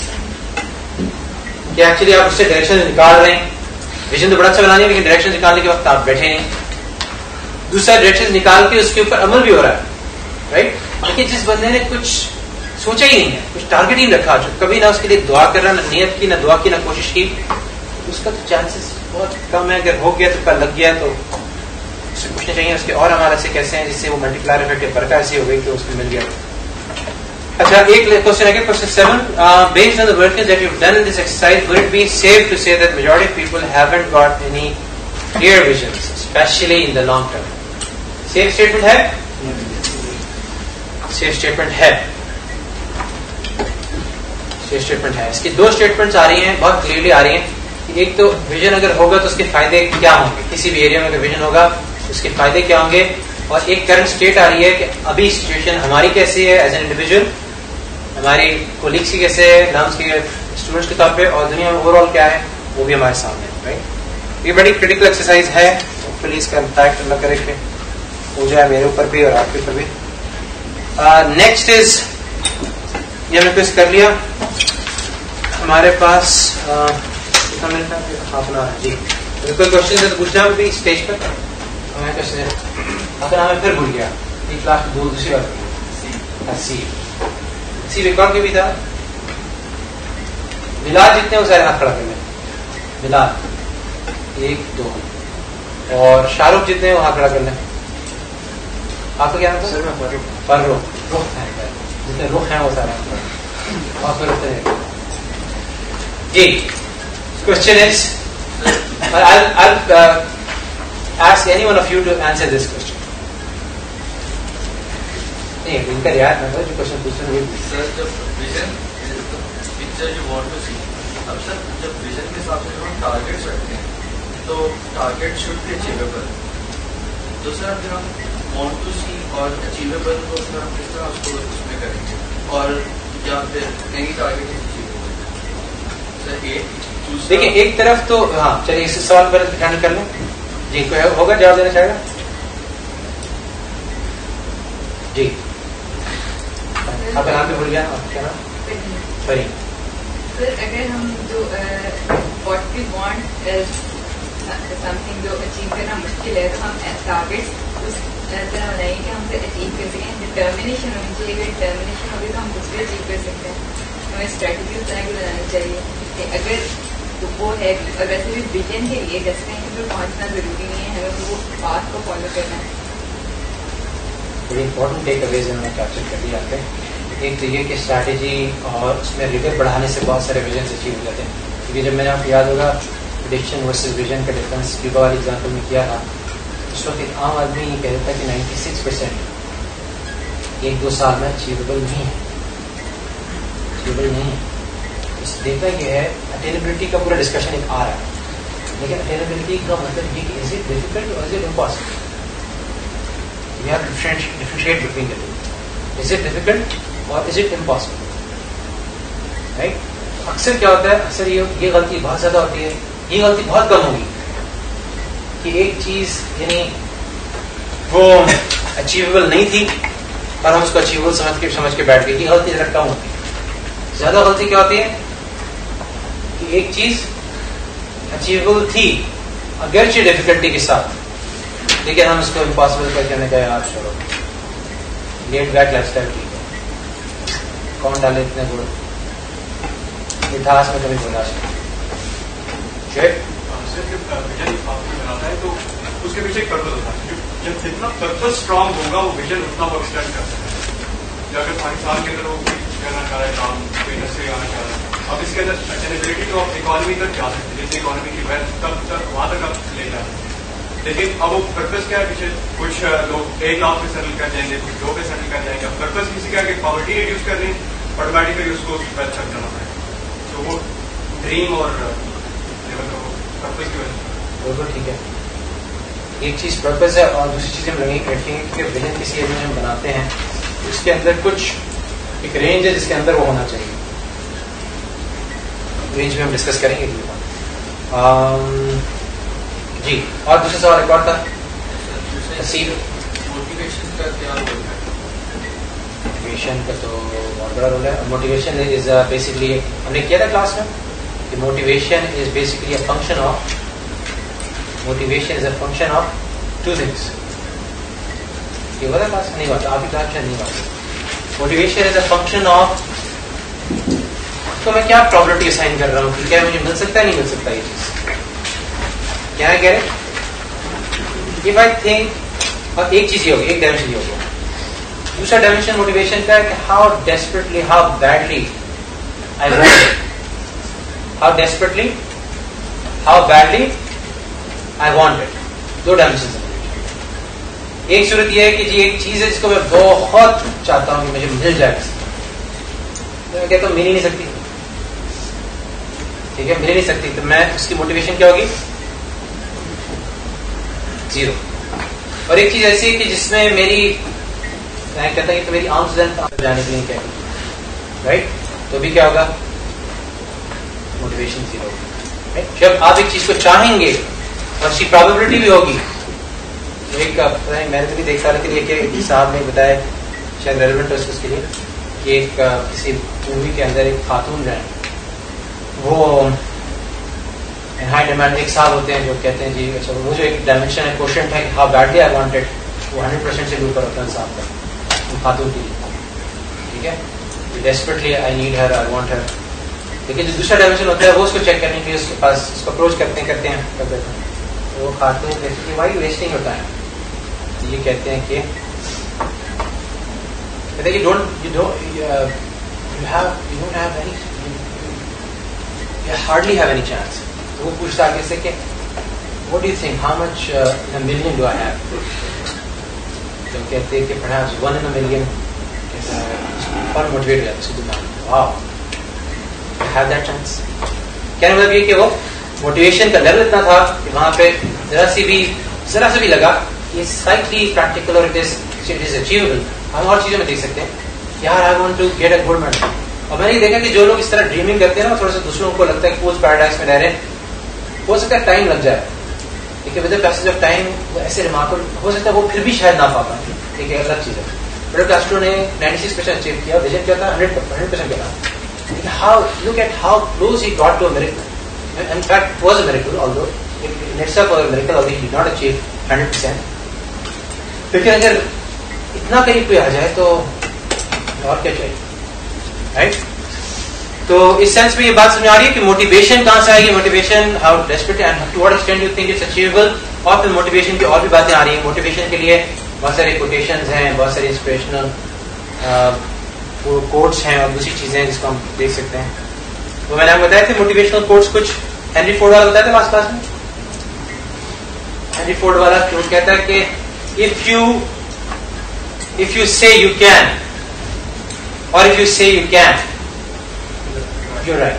کہ ایکچولی آپ اس سے ڈائریکشن نکال رہے ہیں, ویژن تو بڑا اچھا بنا لیا لیکن ڈائریکشن نکالنے کے وقت آپ بیٹھے نہیں. دوسرا ڈائریکشن نکال کے اس کے اوپر عمل بھی ہو رہا ہے, رائٹ. لیکن جس بندے نے کچھ سوچا ہی نہیں ہے, کچھ ٹارگیٹ ہی نہیں رکھا, جو کبھی نہ اس کے لیے دعا کر رہا, نہ نیت کی, نہ دعا کی, نہ کوشش کی, اس کا تو چانسز بہت کم ہے. اگر ہو گیا تو لگ گیا تو اس سے پوچھنا چاہیے اس کے اور ہمارے سے کیسے ہیں جس سے وہ ملٹیپلائر افیکٹ برکہ ایسی ہو گئی کہ اس میں مل گیا. اچھا, ایک کوشچن ہے, question 7. Based on the workings that you've done in this exercise, would it be safe to say that majority of people haven't got any clear visions, especially in the long term? Safe statement ہے, safe statement ہے, safe statement ہے. اس کی دو اسٹیٹمنٹس آ رہی ہیں, بہت کلیئرلی آ رہی ہیں. ایک تو ویژن اگر ہوگا تو اس کے فائدے کیا ہوں گے, کسی بھی ایریا میں اگر ویژن ہوگا اس کے فائدے کیا ہوں گے, اور ایک کرنٹ اسٹیٹ آ رہی ہے کہ ابھی سچویشن ہماری کیسی ہے ایز این انڈیویجول, ہماری کولیگس کی کیسے ہے, لامس کے اسٹوڈنٹس کے طور پہ, اور دنیا میں اوور آل کیا ہے. وہ بھی ہمارے سامنے ہے. رائٹ, یہ بڑی کریٹیکل ایکسرسائز ہے. ہوپفلی اس کا امپیکٹ اللہ کرے کہ ہو جائے میرے اوپر بھی اور آپ کے اوپر بھی. نیکسٹ از, یہ ہم نے کوئز کر لیا. ہمارے پاس کتنا منٹ ہے؟ Half an hour. جی کوئی کوشچن ہے تو پوچھنا بھی اسٹیج پر. اگر ہمیں پھر بھول گیا یہ کلاس دوسری بات سی ریکارڈ کے بھی تھا. بلال جتنے وہ سارے ہاتھ کھڑا کر لیں. بلال 1 2 اور شاہ رخ جتنے وہ ہاتھ کھڑا کر لیں. آپ کا کیا نام تھا؟ فرخ. رخ ہیں جتنے رخ ہیں وہ سارے جی. Question is, I'll ask any one of you to answer this question. نہیں ان کا یاد نہ جو کوشچن پوچھنا ہے. سر جب vision picture you want to see, اب سر جب ویژن کے حساب سے ہم ٹارگیٹس رکھتے ہیں تو ٹارگیٹ شوڈ بی اچیویبل. تو سر اگر ہم وانٹ ٹو سی اور اچیویبل کو سر ہم کس طرح اس کو اس میں کریں گے, اور یا پھر any target is achievable. Sir دیکھیں ایک طرف تو ہاں چلیے اس سوال پر ہینڈل کر لیں. جی کوئی ہوگا جواب دینا چاہے گا؟ جی آپ کا نام بھی بھول گیا. آپ کیا نام؟ فریم. سر اگر ہم جو what we want something جو اچیو کرنا مشکل ہے تو ہم ٹارگیٹس اس طرح بنائیں کہ ہم سے اچیو کر سکیں. ڈٹرمنیشن ہونی چاہیے. اگر ڈٹرمنیشن ہوگی تو ہم کچھ بھی اچیو کر سکتے ہیں. ہمیں اسٹریٹجی اس طرح کی بنانی چاہیے کہ اگر وہ ہے اور ویسے بھی ویژن کے لیے ڈیسٹینیشن پہ پہنچنا ضروری نہیں ہے, ہمیں وہ پاتھ کو فالو کرنا ہے. بڑی امپورٹنٹ ٹیک اویز انہوں نے کیپچر کر دیا. آپ ایک تو یہ کہ اسٹریٹجی اور اس میں ریگر بڑھانے سے بہت سارے ویژن اچیو ہو جاتے ہیں. کیونکہ جب میں نے آپ کو یاد ہوگا پریڈکشن ورسز ویژن کا ڈفرنس کیوبا والی ایگزامپل میں کیا تھا, اس وقت ایک عام آدمی یہ کہتا ہے کہ 96% 1-2 سال میں اچیویبل نہیں ہے. دیکھا یہ ہے اٹینیبلٹی کا پورا ڈسکشن ایک آ رہا ہے, لیکن اٹینیبلٹی کا مطلب یہ کہ از it difficult or is it impossible. We have to differentiate between the two. Is it difficult or is it impossible. Right. اکثر کیا ہوتا ہے, اکثر یہ غلطی بہت زیادہ ہوتی ہے. یہ غلطی بہت کم ہوگی کہ ایک چیز یعنی وہ اچیویبل نہیں تھی اور ہم اس کو اچیویبل سمجھ کے بیٹھ گئے. یہ غلطی ذرا کم ہوتی ہے. زیادہ غلطی کیا ہوتی ہے کہ ایک چیز اچیویبل تھی اگرچہ ڈیفیکلٹی کے ساتھ, لیکن ہم اس کو امپاسبل کر کے کہا یار چھوڑو لیٹ بیک لائف اسٹائل ٹھیک ہے. کون ڈالے اتنے گڑ مٹھاس میں کبھی برداشت نہیں. بناتا ہے تو اس کے پیچھے ایک پرپز ہوتا ہے. جب جتنا پرپز اسٹرانگ ہوگا وہ ویژن اتنا وہ ایکسٹینڈ کر سکتا ہے. اگر پاکستان کے اندر وہ کرنا چاہ رہا ہے کام, کوئی انڈسٹری آنا چاہ رہا ہے, اب اس کے اندر اٹینیبلٹی تو آپ اکانومی تک جا سکتے ہیں, جس اکانومی کی ویلتھ تک وہاں تک آپ لے جا سکتے ہیں. لیکن اب وہ پرپز کیا ہے پیچھے, کچھ لوگ 1 لاکھ پہ سیٹل کر جائیں گے, کچھ 2 پہ سیٹل کر جائیں گے. اب پرپز کسی کا کہ پاورٹی ریڈیوس کر لیں, آٹومیٹکلی اس کو ویلتھ تک جانا پڑے. تو وہ ڈریم اور پرپز کی وجہ سے بالکل ٹھیک ہے. ایک چیز پرپز ہے اور دوسری چیز ہم لگیں گے کہ ویژن کسی ایریا میں ہم بناتے ہیں اس کے اندر کچھ ایک رینج ہے جس کے اندر وہ ہونا چاہیے. رینج میں ہم ڈسکس کریں گے. جی اور دوسرا سوال ایک اور تھا. موٹیویشن کا کیا رول ہے؟ موٹیویشن کا تو بہت بڑا رول ہے. موٹیویشن از بیسکلی ہم نے کیا تھا کلاس میں کہ motivation is basically a function of motivation is a function of 2 things. یہ ہوا تھا کلاس نہیں ہوا تھا, آپ کی کلاس میں نہیں ہوا تھا. Motivation is a function of, تو میں کیا پرابلٹی اسائن کر رہا ہوں کہ کیا مجھے مل سکتا ہے نہیں مل سکتا. یہ چیز کیا ہے کہہ رہے if I think, اور ایک چیز یہ ہوگی, ایک ڈائمینشن یہ ہوگا. دوسرا ڈائمینشن موٹیویشن کا ہے کہ how desperately how badly I want it. How desperately how badly I want it. 2 dimension. ایک صورت یہ ہے کہ جی ایک چیز ہے جس کو میں بہت چاہتا ہوں کہ مجھے مل جائے, تو میں کہتا ہوں مل ہی نہیں سکتی. ٹھیک ہے, مل ہی نہیں سکتی, تو میں اس کی موٹیویشن کیا ہوگی؟ 0. اور ایک چیز ایسی ہے کہ جس میں میری میں کہتا ہوں کہ میری آرمز لینتھ جانے کے لیے کہتی, رائٹ, تو بھی کیا ہوگا؟ موٹیویشن 0 ہوگی. جب آپ ایک چیز کو چاہیں گے اور اس کی پرابیبلٹی بھی ہوگی. ایک میں نے بھی دیکھا رہا کہ ایک صاحب نے بتایا شاید ریلیونٹ ہے اس کے لیے کہ ایک کسی مووی کے اندر ایک خاتون جو ہے وہ ہائی ڈیمانڈ ایک صاحب ہوتے ہیں جو کہتے ہیں جی اچھا وہ جو ایک ڈائمینشن ہے کوشنٹ ہے ہاؤ بیڈلی آئی وانٹڈ وہ 100% سے اوپر ہوتا ہے صاحب کا خاتون کے لیے. ٹھیک ہے, desperately I need her I want her. لیکن جو دوسرا ڈائمینشن ہوتا ہے وہ اس کو چیک کرنے کے لیے اس کے پاس اس کو اپروچ کرتے ہیں وہ خاتون کہتے ہیں کہ وائی ویسٹنگ ہوتا ہے. یہ کہتے ہیں کہ hardly have any chance. وہ پوچھتا آگے سے کہ what do you think how much in a million do I have? تو کہتے ہیں کہ perhaps 1 in a million. اور موٹیویٹ ہو جاتا ہے اس کی دماغ. واو I have that chance. کہنے مطلب یہ کہ وہ موٹیویشن کا لیول اتنا تھا کہ وہاں پہ ذرا سے بھی لگا یہ سائکلی پریکٹیکل اور اٹ از اچیویبل. ہم اور چیزوں میں دیکھ سکتے ہیں یار I want to get a gold medal. اور میں نے یہ دیکھا کہ جو لوگ اس طرح ڈریمنگ کرتے ہیں نا تھوڑا سا دوسروں کو لگتا ہے کہ پوسٹ پیراڈائز میں رہ رہے ہیں. ہو سکتا ہے ٹائم لگ جائے لیکن with the passage of time وہ ایسے ریمارکل ہو سکتا ہے وہ پھر بھی شاید نہ پا پائیں. ٹھیک ہے, الگ چیز ہے. بڑے کاسٹرو نے 96% اچیو کیا, ویژن کیا تھا 100% کیا تھا. لیکن how look at how close he got to a miracle. In fact was a miracle although in itself was a miracle although he did not achieve 100%. لیکن اگر اتنا قریب کوئی آ جائے تو اور کیا چاہیے, رائٹ. تو اس سینس میں یہ بات سمجھ آ رہی ہے کہ موٹیویشن کہاں سے آئے گی, motivation how desperate and to what extent you think it's achievable. اور پھر موٹیویشن کی اور بھی باتیں آ رہی ہیں. موٹیویشن کے لیے بہت سارے کوٹیشنز ہیں, بہت ساری انسپریشنل کوٹس ہیں اور دوسری چیزیں ہیں جس کو ہم دیکھ سکتے ہیں. وہ میں نے آپ کو بتایا تھے موٹیویشنل کوٹس کچھ ہینری فورڈ والا بتایا تھا لاسٹ کلاس میں. ہینری فورڈ والا کوٹ کہتا ہے کہ if you say you can or if you say you can't, you're right.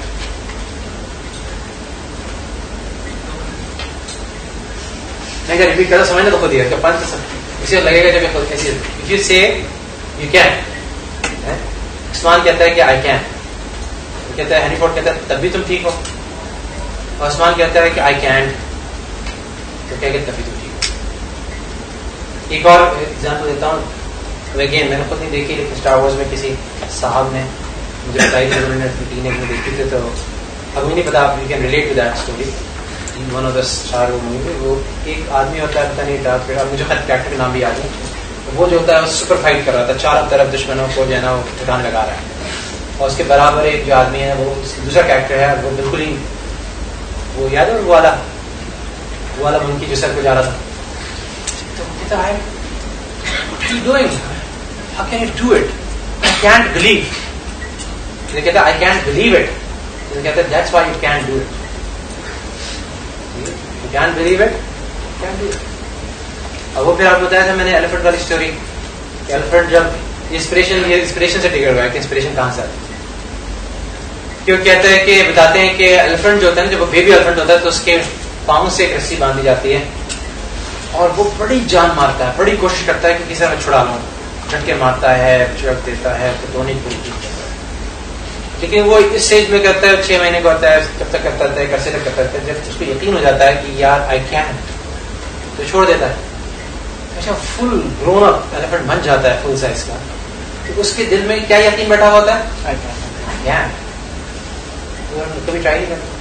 میں اگر ریپیٹ کرتا سمجھنا تو خود ہی کہ پانچ اسے لگے گا جب خود ایسی. if you say you can, عثمان کہتا ہے کہ I can, وہ کہتا ہے ہینری فورڈ کہتا ہے تب بھی تم ٹھیک ہو, اور عثمان کہتا ہے کہ I can't, تو کہہ کہ تب بھی تم ٹھیک ہو. ایک اور ایگزامپل دیتا ہوں. اگین میں نے خود نہیں دیکھی لیکن اسٹار وارز میں کسی صاحب نے مجھے بتائی تھی, انہوں نے اپنی ٹین ایج میں دیکھی تھی. تو اب مجھے نہیں پتا آپ you can relate to that story. One of the star movie وہ ایک آدمی ہوتا ہے پتا نہیں ڈارک اب مجھے خط کریکٹر کا نام بھی یاد نہیں. وہ جو ہوتا ہے وہ سپر فائٹ کر رہا تھا, چاروں طرف دشمنوں کو جو ہے نا وہ اٹھان لگا رہا ہے, اور اس کے برابر ایک جو آدمی ہے وہ دوسرا کریکٹر ہے وہ بالکل ہی وہ یاد ہے وہ والا منکی جو سر کو جا رہا تھا. تو کہتا ہے what are you doing? How can you do it? I can't believe. They kehta I can't believe it. They kehta that's why you can't do it. You can't believe it. You can't do it. اب وہ پھر آپ بتایا تھا میں نے ایلیفنٹ والی اسٹوری. ایلیفنٹ جب انسپریشن سے ٹکر ہوا ہے کہ انسپریشن کہاں سے آتی ہے. کیوں کہتے ہیں کہ بتاتے ہیں کہ ایلیفنٹ جو ہوتا ہے نا جب وہ بیبی ایلیفنٹ ہوتا ہے تو اس کے پاؤں سے ایک رسی باندھی جاتی ہے اور وہ بڑی جان مارتا ہے, بڑی کوشش کرتا ہے کہ کسی میں چھڑا لوں, جھٹکے مارتا ہے, چڑک دیتا ہے, تو دونوں پوری چیز کرتا ہے. لیکن وہ اس اسٹیج میں کرتا ہے 6 مہینے کا ہوتا ہے, جب تک کرتا ہے ایک عرصے تک کرتا ہے. جب اس کو یقین ہو جاتا ہے کہ یار آئی کین, تو چھوڑ دیتا ہے. اچھا فل گرون اپ ایلیفنٹ بن جاتا ہے فل سائز کا, تو اس کے دل میں کیا یقین بیٹھا ہوتا ہے آئی کین. کبھی ٹرائی نہیں کرتا.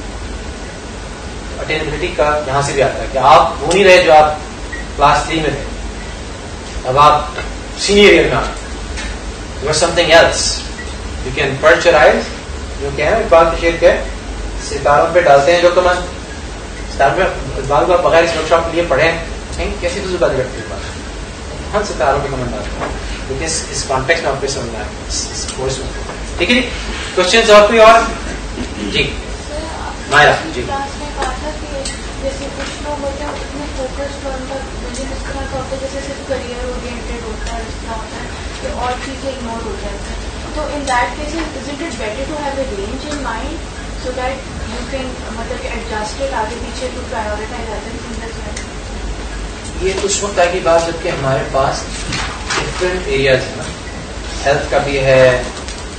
اٹینبلٹی کا یہاں سے بھی آتا ہے کہ آپ وہ نہیں رہے جو آپ کلاس 3 میں تھے, اب آپ سینئر ایئر میں آ you are something else. You can perch your eyes, جو کہ ہے اقبال کی شعر کے ستاروں پہ ڈالتے ہیں جو کمن. ستاروں پہ اقبال کو بغیر اس ورک شاپ کے لیے پڑھیں کیسی دوسری باتیں کرتے ہیں, ہم ستاروں پہ کمن ڈالتے ہیں. لیکن اس کانٹیکس میں آپ کو سمجھنا ہے اس کورس میں. ٹھیک ہے جی, کوشچنز اور کوئی اور؟ جی مائرہ. جی جیسے کچھ لوگ ہوتے ہیں اتنے فوکسڈ اور ان کا ویژن اس طرح کا ہوتا ہے جیسے صرف کریئر اورینٹیڈ ہوتا ہے, اس طرح ہوتا ہے کہ اور چیزیں اگنور ہو جاتی ہیں. تو in that case isn't it better to have a range in mind so that you can مطلب کہ ایڈجسٹ اٹ آگے پیچھے to prioritize other things as well. یہ اس وقت آئے کی بات جب کہ ہمارے پاس ڈفرینٹ ایریاز ہیں نا, ہیلتھ کا بھی ہے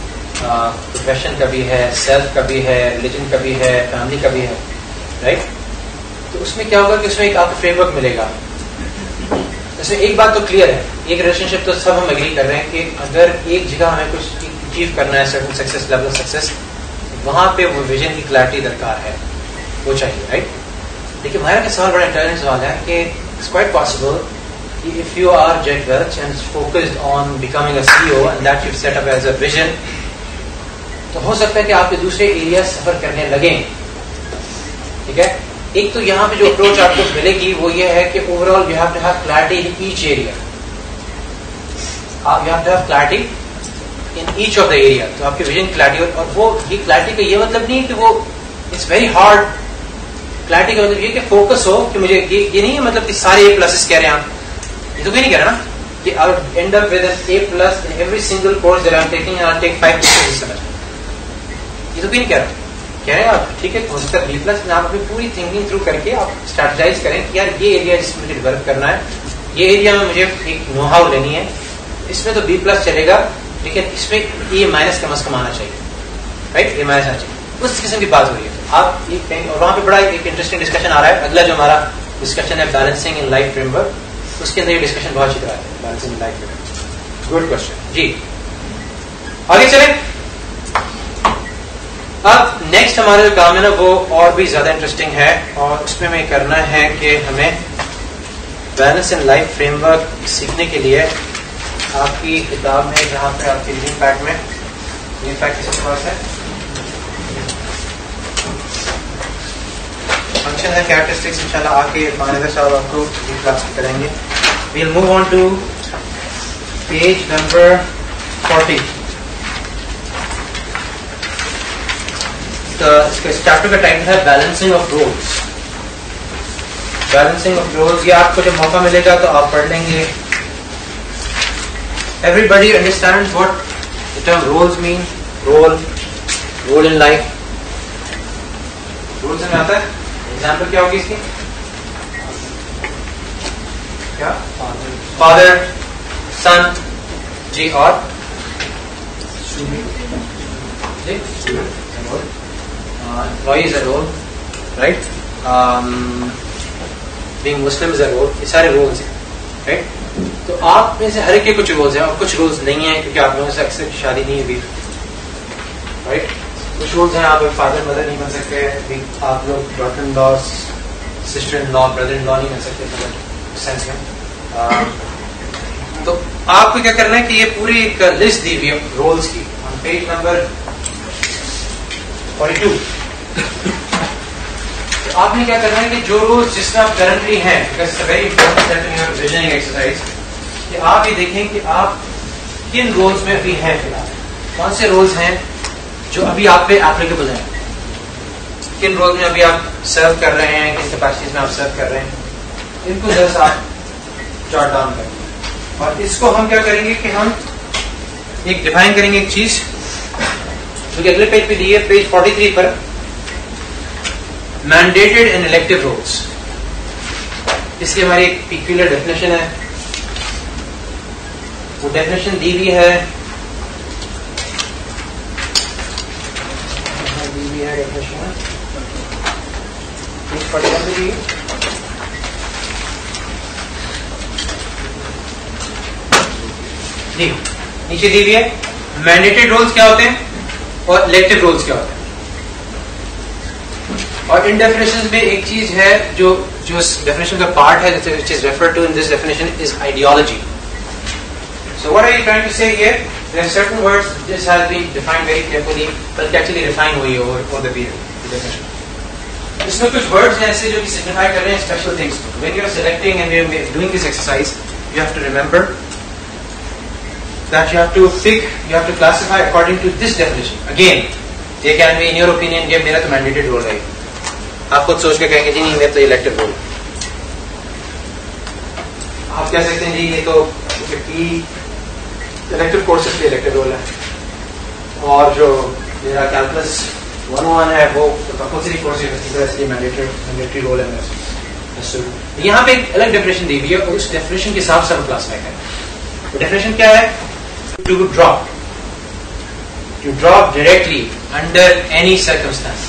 پروفیشن کا بھی ہے, سیلف کا بھی ہے, ریلیجن کا بھی ہے, فیملی کا بھی ہے, رائٹ. تو اس میں کیا ہوگا کہ اس میں ایک آپ کو فریم ورک ملے گا. اس میں ایک بات تو کلیئر ہے, ایک ریلیشن شپ تو سب ہم اگری کر رہے ہیں کہ اگر ایک جگہ ہمیں کچھ اچیو کرنا ہے, certain success, level of success, وہاں پہ وہ ویژن کی کلیئرٹی درکار ہے, وہ چاہیے, رائٹ. لیکن ہمارا کا سوال بڑا انٹیلیجنٹ سوال ہے کہ it's quite possible if you are Jack Welch and focused on becoming a CEO and that you've set up as a vision, تو ہو سکتا ہے کہ آپ کے دوسرے ایریا سفر کرنے لگیں. ٹھیک ہے, ایک تو یہاں پہ جو اپروچ آپ کو ملے گی وہ یہ ہے کہ overall you have to have clarity in each area. You have to have clarity in each of the area. تو آپ کی ویژن کلیئرٹی, اور وہ یہ کلیئرٹی کا یہ مطلب نہیں کہ وہ اٹس ویری ہارڈ. کلیئرٹی کا مطلب یہ کہ فوکس ہو کہ مجھے یہ نہیں ہے مطلب کہ سارے اے پلسز کہہ رہے ہیں آپ, یہ تو کوئی نہیں کہہ رہا نا کہ I would end up with an A+ in every single course that I'm taking and I'll take 5 courses this semester. یہ تو کوئی نہیں کہہ رہا. کہہ رہے ہیں آپ ٹھیک ہے ہو سکتا ہے B+ میں آپ اپنی پوری تھنکنگ تھرو کر کے آپ اسٹریٹجائز کریں کہ یار یہ ایریا جس میں مجھے ڈیولپ کرنا ہے, یہ ایریا میں مجھے ایک نو ہاؤ لینی ہے, اس میں تو B+ چلے گا لیکن اس میں A- کم از کم آنا چاہیے, رائٹ. A- آنا چاہیے. اس قسم کی بات ہو رہی ہے. آپ یہ کہیں, اور وہاں پہ بڑا ایک انٹرسٹنگ ڈسکشن آ رہا ہے. اگلا جو ہمارا ڈسکشن ہے balancing in life framework, اس کے اندر یہ ڈسکشن بہت اچھی طرح ہے. Balancing life framework, good question. جی آگے چلیں. اب نیکسٹ ہمارا جو کام ہے نا وہ اور بھی زیادہ انٹرسٹنگ ہے, اور اس میں ہمیں کرنا ہے کہ ہمیں balance in life framework سیکھنے کے لیے آپ کی کتاب میں جہاں پہ آپ کی ریڈنگ پیک میں ریڈنگ پیک کس کے پاس ہے, فنکشن ہے کیریکٹرسٹکس, انشاءاللہ آ کے مانیدر صاحب آپ کو کلاس کریں گے. We'll move on to page number 40. اس چیپٹر کا ٹائٹل ہے balancing of roles. Balancing of roles, یہ آپ کو جب موقع ملے گا تو آپ پڑھ لیں گے. Everybody understands what the term roles mean? Role in life. Role سے میں آتا ہے. ایگزامپل کیا ہوگی اس کی؟ کیا فادر, سن, جی, اور employee is a role, right? Being Muslim is a role. یہ سارے رولز ہیں, right? تو آپ میں سے ہر ایک کے کچھ رولز ہیں اور کچھ رولز نہیں ہیں کیونکہ آپ لوگوں سے اکثر شادی نہیں ہوئی, right? کچھ رولز ہیں, آپ فادر مدر نہیں بن سکتے, آپ لوگ daughter in law, sister in law, brother in law نہیں بن سکتے سینس میں. تو آپ کو کیا کرنا ہے کہ یہ پوری ایک لسٹ دی ہوئی ہے رولز کی آن پیج نمبر 42. تو آپ نے کیا کرنا ہے کہ جو رولز جس میں آپ کرنٹلی ہیں, because it's a very important step in your visioning exercise, کہ آپ یہ دیکھیں کہ آپ کن رولز میں ابھی ہیں, فی الحال کون سے رولز ہیں جو ابھی آپ پہ ایپلیکیبل ہیں, کن رول میں ابھی آپ سرو کر رہے ہیں, کن کیپیسٹیز میں آپ سرو کر رہے ہیں, ان کو ذرا سا جاٹ ڈاؤن کریں. اور اس کو ہم کیا کریں گے کہ ہم ایک ڈیفائن کریں گے ایک چیز جو کہ اگلے پیج پہ دی ہے, پیج 43 پر, مینڈیٹڈ اینڈ الیکٹو رولز. اس کی ہماری ایک پیکولر ڈیفینیشن ہے, وہ ڈیفینیشن دی ہوئی ہے جی, نیچے دی ہوئی ہے. مینڈیٹڈ رولز کیا ہوتے ہیں اور الیکٹو رولز کیا ہوتے ہیں. اور ان ڈیفینیشن میں ایک چیز ہے جو اس ڈیفینیشن کا پارٹ ہے, which is referred to in this definition is ideology. So what are you trying to say here? There are certain words this has been defined very carefully, but actually refined ہوئی over the period. اس میں کچھ words ہیں ایسے جو کہ signify کر رہے ہیں special things. When you are selecting and you are doing this exercise, you have to remember that you have to pick, you have to classify according to this definition. Again, they can be in your opinion, یہ میرا تو mandated role ہے. آپ خود سوچ کے کہیں گے جی نہیں میرا تو elective role. آپ کہہ سکتے ہیں جی یہ تو elective courses کے elective role ہے, اور جو میرا calculus 101 ہے وہ compulsory course ہے, اس لیے mandatory role ہے میرا. یہاں پہ ایک الگ ڈیفینیشن دی ہوئی ہے اور اس ڈیفینیشن کے حساب سے ہم کلاسیفائی کریں. ڈیفینیشن کیا ہے؟ To drop. to drop directly under any circumstances.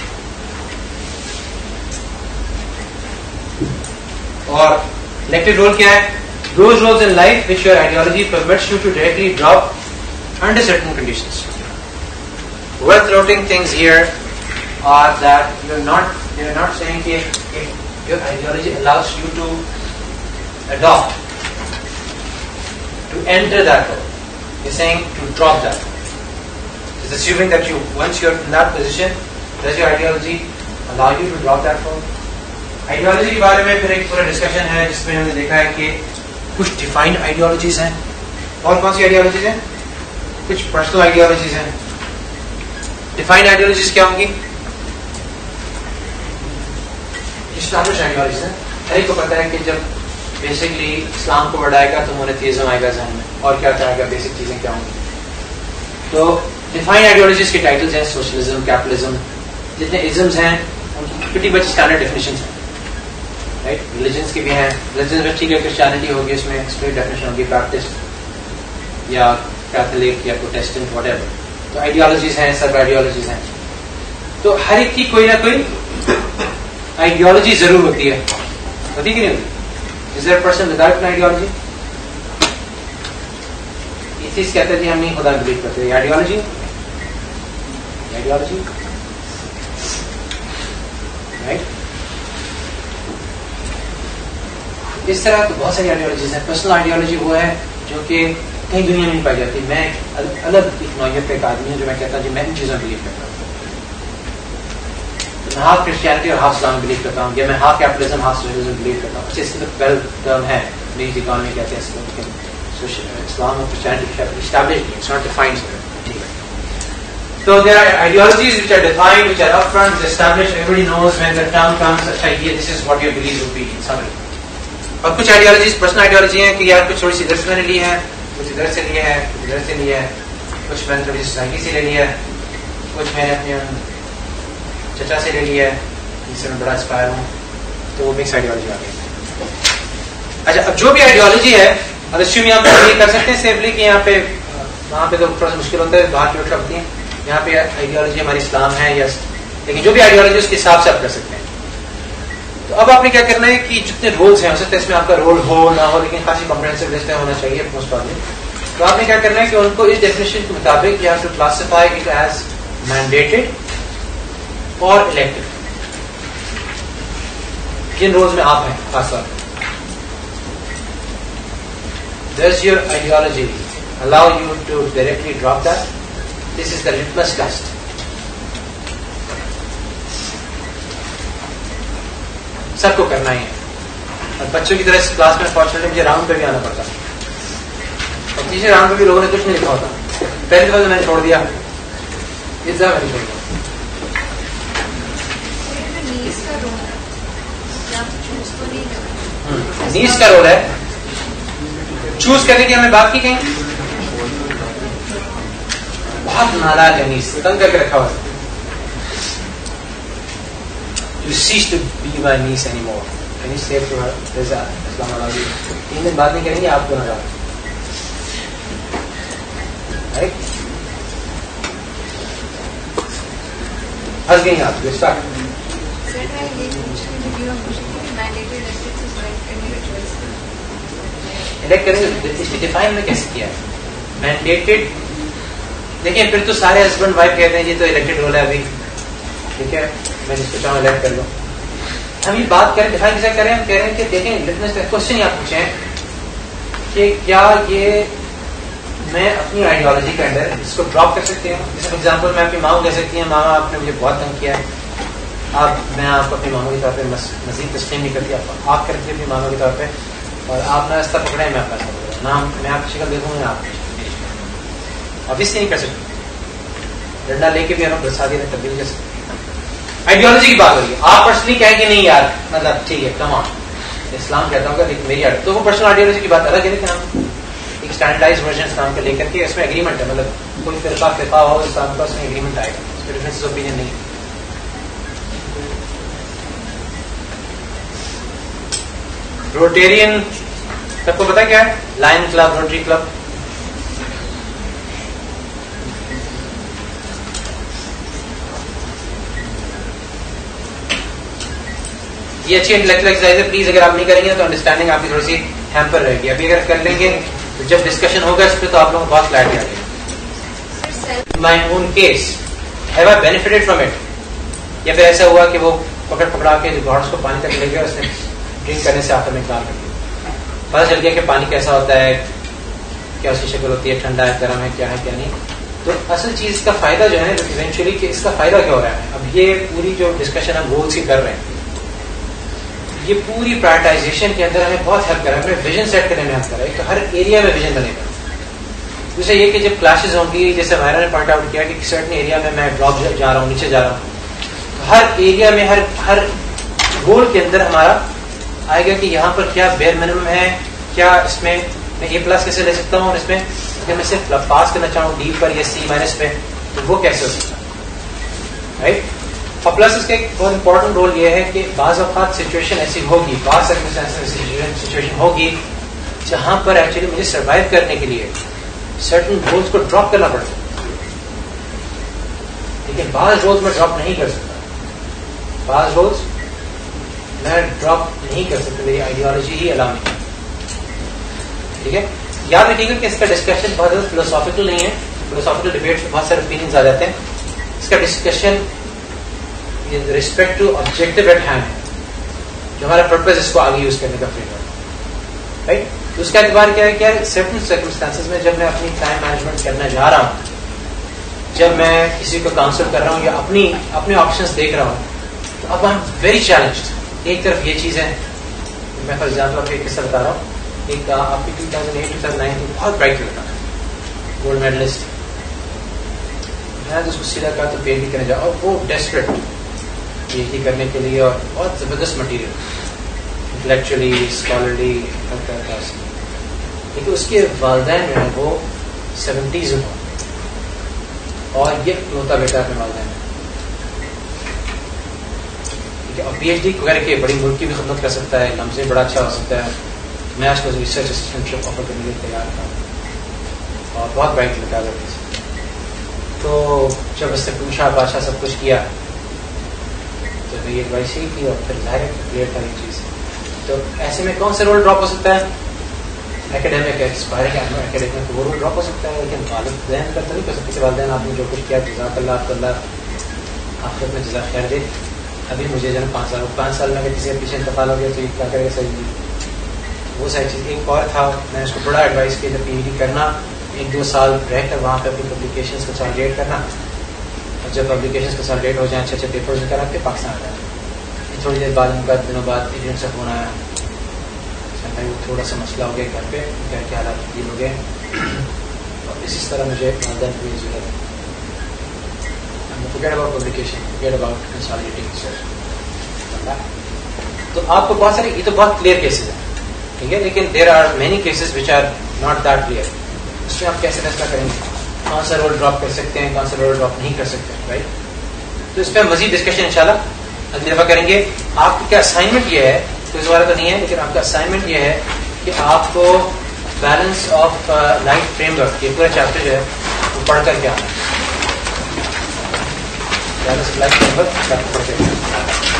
اور elected role کیا ہے؟ Those roles in life which your ideology permits you to directly drop under certain conditions. Worth noting things here are that you're not saying that your ideology allows you to adopt, to enter that role. You're saying to drop that. It's assuming that once you're in that position, does your ideology allow you to drop that role? Ideology کے بارے میں پھر ایک پورا ڈسکشن ہے جس میں ہم نے دیکھا ہے کہ کچھ ڈیفائنڈ آئیڈیالوجیز ہیں. اور کون سی آئیڈیالوجیز ہیں؟ کچھ پرسنل آئیڈیالوجیز ہیں. ڈیفائنڈ آئیڈیالوجیز کیا ہوں گی؟ اسٹیبلش آئیڈیالوجیز ہیں. ہر ایک کو پتا ہے کہ جب بیسکلی اسلام کو بڑھائے گا تو مونوتھیزم آئے گا ذہن میں, اور کیا چاہے گا, بیسک چیزیں کیا ہوں گی. تو ڈیفائنڈ آئیڈیالوجیز کے ٹائٹلز ہیں سوشلزم, کیپٹلزم, جتنے ازمز ہیں ان کی پریٹی مچ اسٹینڈرڈ ڈیفینیشنز ہیں. ریلیجنس کی بھی ہیں. ریلیجنس میں ٹھیک ہے کرسچینٹی ہوگی, اس میں اسپرٹ ڈیفینیشن ہوگی, بیپٹسٹ یا کیتھولک یا پروٹیسٹنٹ واٹ ایور. تو آئیڈیالوجیز ہیں, سب آئیڈیالوجیز ہیں. تو ہر ایک کی کوئی نہ کوئی آئیڈیالوجی ضرور ہوتی ہے. ہوتی کہ نہیں ہوتی؟ Is there person without an ideology? Atheist کہتے ہیں جی ہم نہیں خدا بلیو کرتے. Ideology ideology right. اس طرح تو بہت ساری آئیڈیالوجیز ہیں. پرسنل آئیڈیالوجی وہ ہے جو کہ کہیں دنیا میں نہیں پائی جاتی. میں الگ ایک نوعیت کا ایک آدمی ہوں جو میں کہتا ہوں جی میں ان چیزوں میں بلیو کرتا ہوں. میں ہاف کرسچینٹی اور ہاف اسلام بلیو کرتا ہوں, یا میں half capitalism half socialism believe کرتا ہوں. اس میں ویل ٹرم ہے, نیز اکانومی کہتے ہیں اس کو. اسلام اور Christianity established, it's not defined. So there are ideologies which are defined, which are upfront, which are established. Everybody knows when the term comes, this is what your beliefs would be in summary. اور کچھ آئیڈیالوجیز پرسنل آئیڈیالوجی ہیں کہ یار کچھ تھوڑی سی ادھر سے میں نے لی ہے, کچھ ادھر سے لی ہے, کچھ ادھر سے لی ہے, کچھ میں نے تھوڑی سی سوسائٹی سے لے لی ہے, کچھ میں نے اپنے چچا سے لے لی ہے جس سے میں بڑا انسپائر ہوں. تو وہ مکس آئیڈیالوجی آ گئی. اچھا, اب جو بھی آئیڈیالوجی ہے, اب اس میں ہم یہ کر سکتے ہیں سیفلی کہ یہاں پہ وہاں پہ تو تھوڑا سا مشکل ہوتا ہے, باہر کی لگتی ہیں. یہاں پہ آئیڈیالوجی ہماری اسلام ہے یس, لیکن جو بھی آئیڈیالوجی اس کے حساب سے آپ کر سکتے ہیں. تو اب آپ نے کیا کرنا ہے کہ جتنے رولز ہیں ہو سکتا ہے اس میں آپ کا رول ہو نہ ہو, لیکن خاصی کمپریہنسو لسٹ ہونا چاہیے موسٹ پرابلی. تو آپ نے کیا کرنا ہے کہ ان کو اس ڈیفینیشن کے مطابق you have to classify it as mandated اور الیکٹڈ. جن رولز میں آپ ہیں خاص طور پہ, does your ideology allow you to directly drop that? This is the litmus test. سب کو کرنا ہی ہے. اور بچوں کی طرح اس کلاس میں فارچونیٹلی مجھے راؤنڈ پہ بھی آنا پڑتا, اور تیسرے راؤنڈ پہ بھی لوگوں نے کچھ نہیں لکھا ہوتا. پہلی دفعہ میں نے چھوڑ دیا, اس دفعہ میں نہیں چھوڑ دیا. نیز کا رول ہے چوز کرنے کی. ہمیں بات کی کہیں بہت ناراض ہے, نیز تنگ کر کے رکھا ہوا ہے. You cease to be my niece anymore. Can you say to her, Reza, Islam allows you? 3 دن بعد نہیں کریں گے, آپ کو نہ رہا. Right? ہنس گئی آپ کو اسٹارٹ. الیکٹ کریں گے, اس کی ڈیفائن میں کیسے کیا ہے مینڈیٹڈ. دیکھیں پھر تو سارے ہسبینڈ وائف کہتے ہیں جی تو الیکٹڈ رول ہے ابھی, ٹھیک ہے میں جس کو چاہوں الیکٹ کر لوں. ہم یہ بات کریں ڈیفائن کیسے کریں, ہم کہہ رہے ہیں کہ دیکھیں کوشچن آپ پوچھیں کہ کیا یہ میں اپنی آئیڈیالوجی کے اندر اس کو ڈراپ کر سکتی ہوں. جیسے فار ایگزامپل میں اپنی ماں کو کہہ سکتی ہوں, ماں آپ نے مجھے بہت تنگ کیا ہے, میں آپ کو اپنی ماموں کے طور پہ مزید تسلیم نہیں کرتی, آپ کرتی اپنی ماموں کے طور پہ, اور آپ نہ راستہ پکڑیں میں اپنا راستہ پکڑا, نہ میں آپ کی شکل دیکھوں گا نہ آپ کی شکل. اب اس سے نہیں کر سکتی, ڈنڈا لے کے بھی ہم برسا دیا تبدیل کر سکتے. آئیڈیالوجی کی بات ہو رہی ہے, آپ پرسنلی کہیں کہ نہیں یار مطلب ٹھیک ہے کم آن اسلام کہتا ہوگا لیکن میری تو وہ پرسنل آئیڈیالوجی کی بات الگ ہے, لیکن ہم ایک اسٹینڈرڈائز ورژن اسلام کا لے کر کے اس میں اگریمنٹ ہے, مطلب کوئی فرقہ ہو اسلام کا اس میں اگریمنٹ آئے گا, اس میں ڈفرینس اوپینین نہیں. روٹیرین سب کو پتا کیا ہے, لائن کلب, روٹری کلب, یہ اچھی انٹلیکچوئل ایکسرسائز ہے. پلیز اگر آپ نہیں کریں گے تو انڈرسٹینڈنگ آپ کی تھوڑی سی ہیمپر رہے گی. ابھی اگر کر لیں گے تو جب ڈسکشن ہوگا اس پہ تو آپ لوگوں کو بہت کلیئرٹی آ جائے گی. My own case have I benefited from it, یا پھر ایسا ہوا کہ وہ پکڑا کے جو گارڈس کو پانی تک لے گیا, اس نے ڈرنک کرنے سے آخر میں اقرار کر دیا. پتا چل گیا کہ پانی کیسا ہوتا ہے, کیا اس کی شکل ہوتی ہے, ٹھنڈا ہے, گرم ہے, کیا ہے کیا نہیں. تو اصل چیز کا فائدہ جو ہے ایونچولی کہ اس کا فائدہ کیا ہو رہا ہے. اب یہ پوری جو ڈسکشن ہم گولس کی کر رہے ہیں, یہ پوری پرائرٹائزیشن کے اندر ہمیں بہت ہیلپ کر رہا ہے, ہمیں ویژن سیٹ کرنے میں ہیلپ کر رہا ہے کہ ہر ایریا میں ویژن بنے گا. دوسرا یہ کہ جب کلاسز ہوں گی, جیسے میرا نے پوائنٹ آؤٹ کیا کہ سرٹن ایریا میں ڈراپ جا رہا ہوں, نیچے جا رہا ہوں, ہر ایریا میں ہر گول کے اندر ہمارا آئے گا کہ یہاں پر کیا بیئر منیمم ہے, کیا اس میں اے پلس کیسے لے سکتا ہوں, اور اس میں اگر میں صرف پاس کرنا چاہوں ڈی پر یا سی مائنس پہ تو وہ کیسے ہو سکتا ہے, رائٹ. اور پلس اس کا ایک بہت امپورٹنٹ رول یہ ہے کہ بعض اوقات سچویشن ایسی ہوگی, بعض سچویشن ہوگی جہاں پر ایکچولی مجھے سروائیو کرنے کے لیے سرٹن رولس کو ڈراپ کرنا پڑتا ہے, لیکن بعض رولس میں ڈراپ نہیں کر سکتا, بعض رولس میں ڈراپ نہیں کر سکتا, میری آئیڈیالوجی ہی الاؤ نہیں. ٹھیک ہے, یاد رکھیے گا کہ اس کا ڈسکشن بہت زیادہ فلوسافیکل نہیں ہے. فلوسافیکل ڈبیٹ میں بہت سارے اوپینینز آ جاتے ہیں. اس کا discussion respect to objective at hand ہے, جو ہمارا پرپز اس کو آگے یوز کرنے کا فریم ورک, رائٹ. تو اس کا اعتبار کیا ہے, کیا سرٹن سرکمسٹانسز میں جب میں اپنی ٹائم مینجمنٹ کرنا جا رہا ہوں, جب میں کسی کو کاؤنسل کر رہا ہوں یا اپنے آپشنس دیکھ رہا ہوں, تو اب ہم ویری چیلنجڈ. ایک طرف یہ چیز ہے, میں فار ایگزامپل آپ کو ایک قصہ بتا رہا ہوں. ایک آپ کی 2008-2009 بہت برائٹ لڑکا تھا, گولڈ میڈلسٹ. میں تو اس کو سیدھا کہا تو پی ایچ ڈی کرنے جاؤ, اور وہ ڈیسپریٹ پی ایچ ڈی کرنے کے لیے, اور بہت زبردست مٹیریل انٹلیکچولی اسکالرلی کرتا ہے. لیکن اس کے والدین جو ہیں وہ 70s میں, اور یہ اکلوتا بیٹا اپنے والدین میں. اور پی ایچ ڈی کر کے بڑی ملک کی بھی خدمت کر سکتا ہے, لمحے بڑا اچھا ہو سکتا ہے. میں آج کل ریسرچ اسسٹنٹ آفر کرنے کے لیے تیار تھا, اور بہت برائٹ لگا تھا. تو جب اس سے پوچھا بادشاہ سب کچھ کیا تو میری ایڈوائس ہی تھی, اور پھر ظاہر کلیئر تھا یہ چیز. تو ایسے میں کون سا رول ڈراپ ہو سکتا ہے, اکیڈیمک اکیڈیمک میں تو وہ رول ڈراپ ہو سکتا ہے, لیکن والدین کا تو نہیں کر سکتے کہ والدین آپ نے جو کچھ کیا جزاک اللہ آخرت میں جزاک خیر دے. ابھی مجھے جو ہے 5 سال میں اگر کسی کا پیچھے انتقال ہو گیا تو یہ کیا کرے گا, صحیح وہ ساری چیز. ایک اور تھا, میں نے اس کو بڑا ایڈوائس کیا جب پی ایچ ڈی کرنا 1-2 سال رہ کر وہاں پہ اپنی پبلیکیشنس کو کنسالیڈیٹ کرنا, اور جب پبلیکیشنس کنسالیڈیٹ ہو جائیں, اچھے اچھے پیپرز کرا کے پاکستان آ جائیں. تھوڑی دیر بعد ان کا دنوں بعد ایجنٹ سے فون آیا, بھائی تھوڑا سا مسئلہ ہو گیا گھر پہ, گھر کے حالات تبدیل ہو گئے, اور اسی طرح مجھے والدین کی ضرورت ہے. forget about publication, forget about consolidating research. تو آپ کو بہت سارے, یہ تو بہت کلیئر کیسز ہیں, ٹھیک ہے, لیکن there are many cases which are not that clear. اس میں آپ کیسے فیصلہ کریں گے, کون سا رول ڈراپ کر سکتے ہیں, کون سا رول ڈراپ نہیں کر سکتے ہیں, رائٹ. تو اس پہ مزید ڈسکشن انشاءاللہ اگلی دفعہ کریں گے. آپ کی کیا اسائنمنٹ یہ ہے, کوئی سوال تو نہیں ہے, لیکن آپ کا اسائنمنٹ یہ ہے کہ آپ کو balance of life framework, یہ پورا چیپٹر جو ہے وہ پڑھ کر کے آنا ہے. Balance of life framework پڑھ کے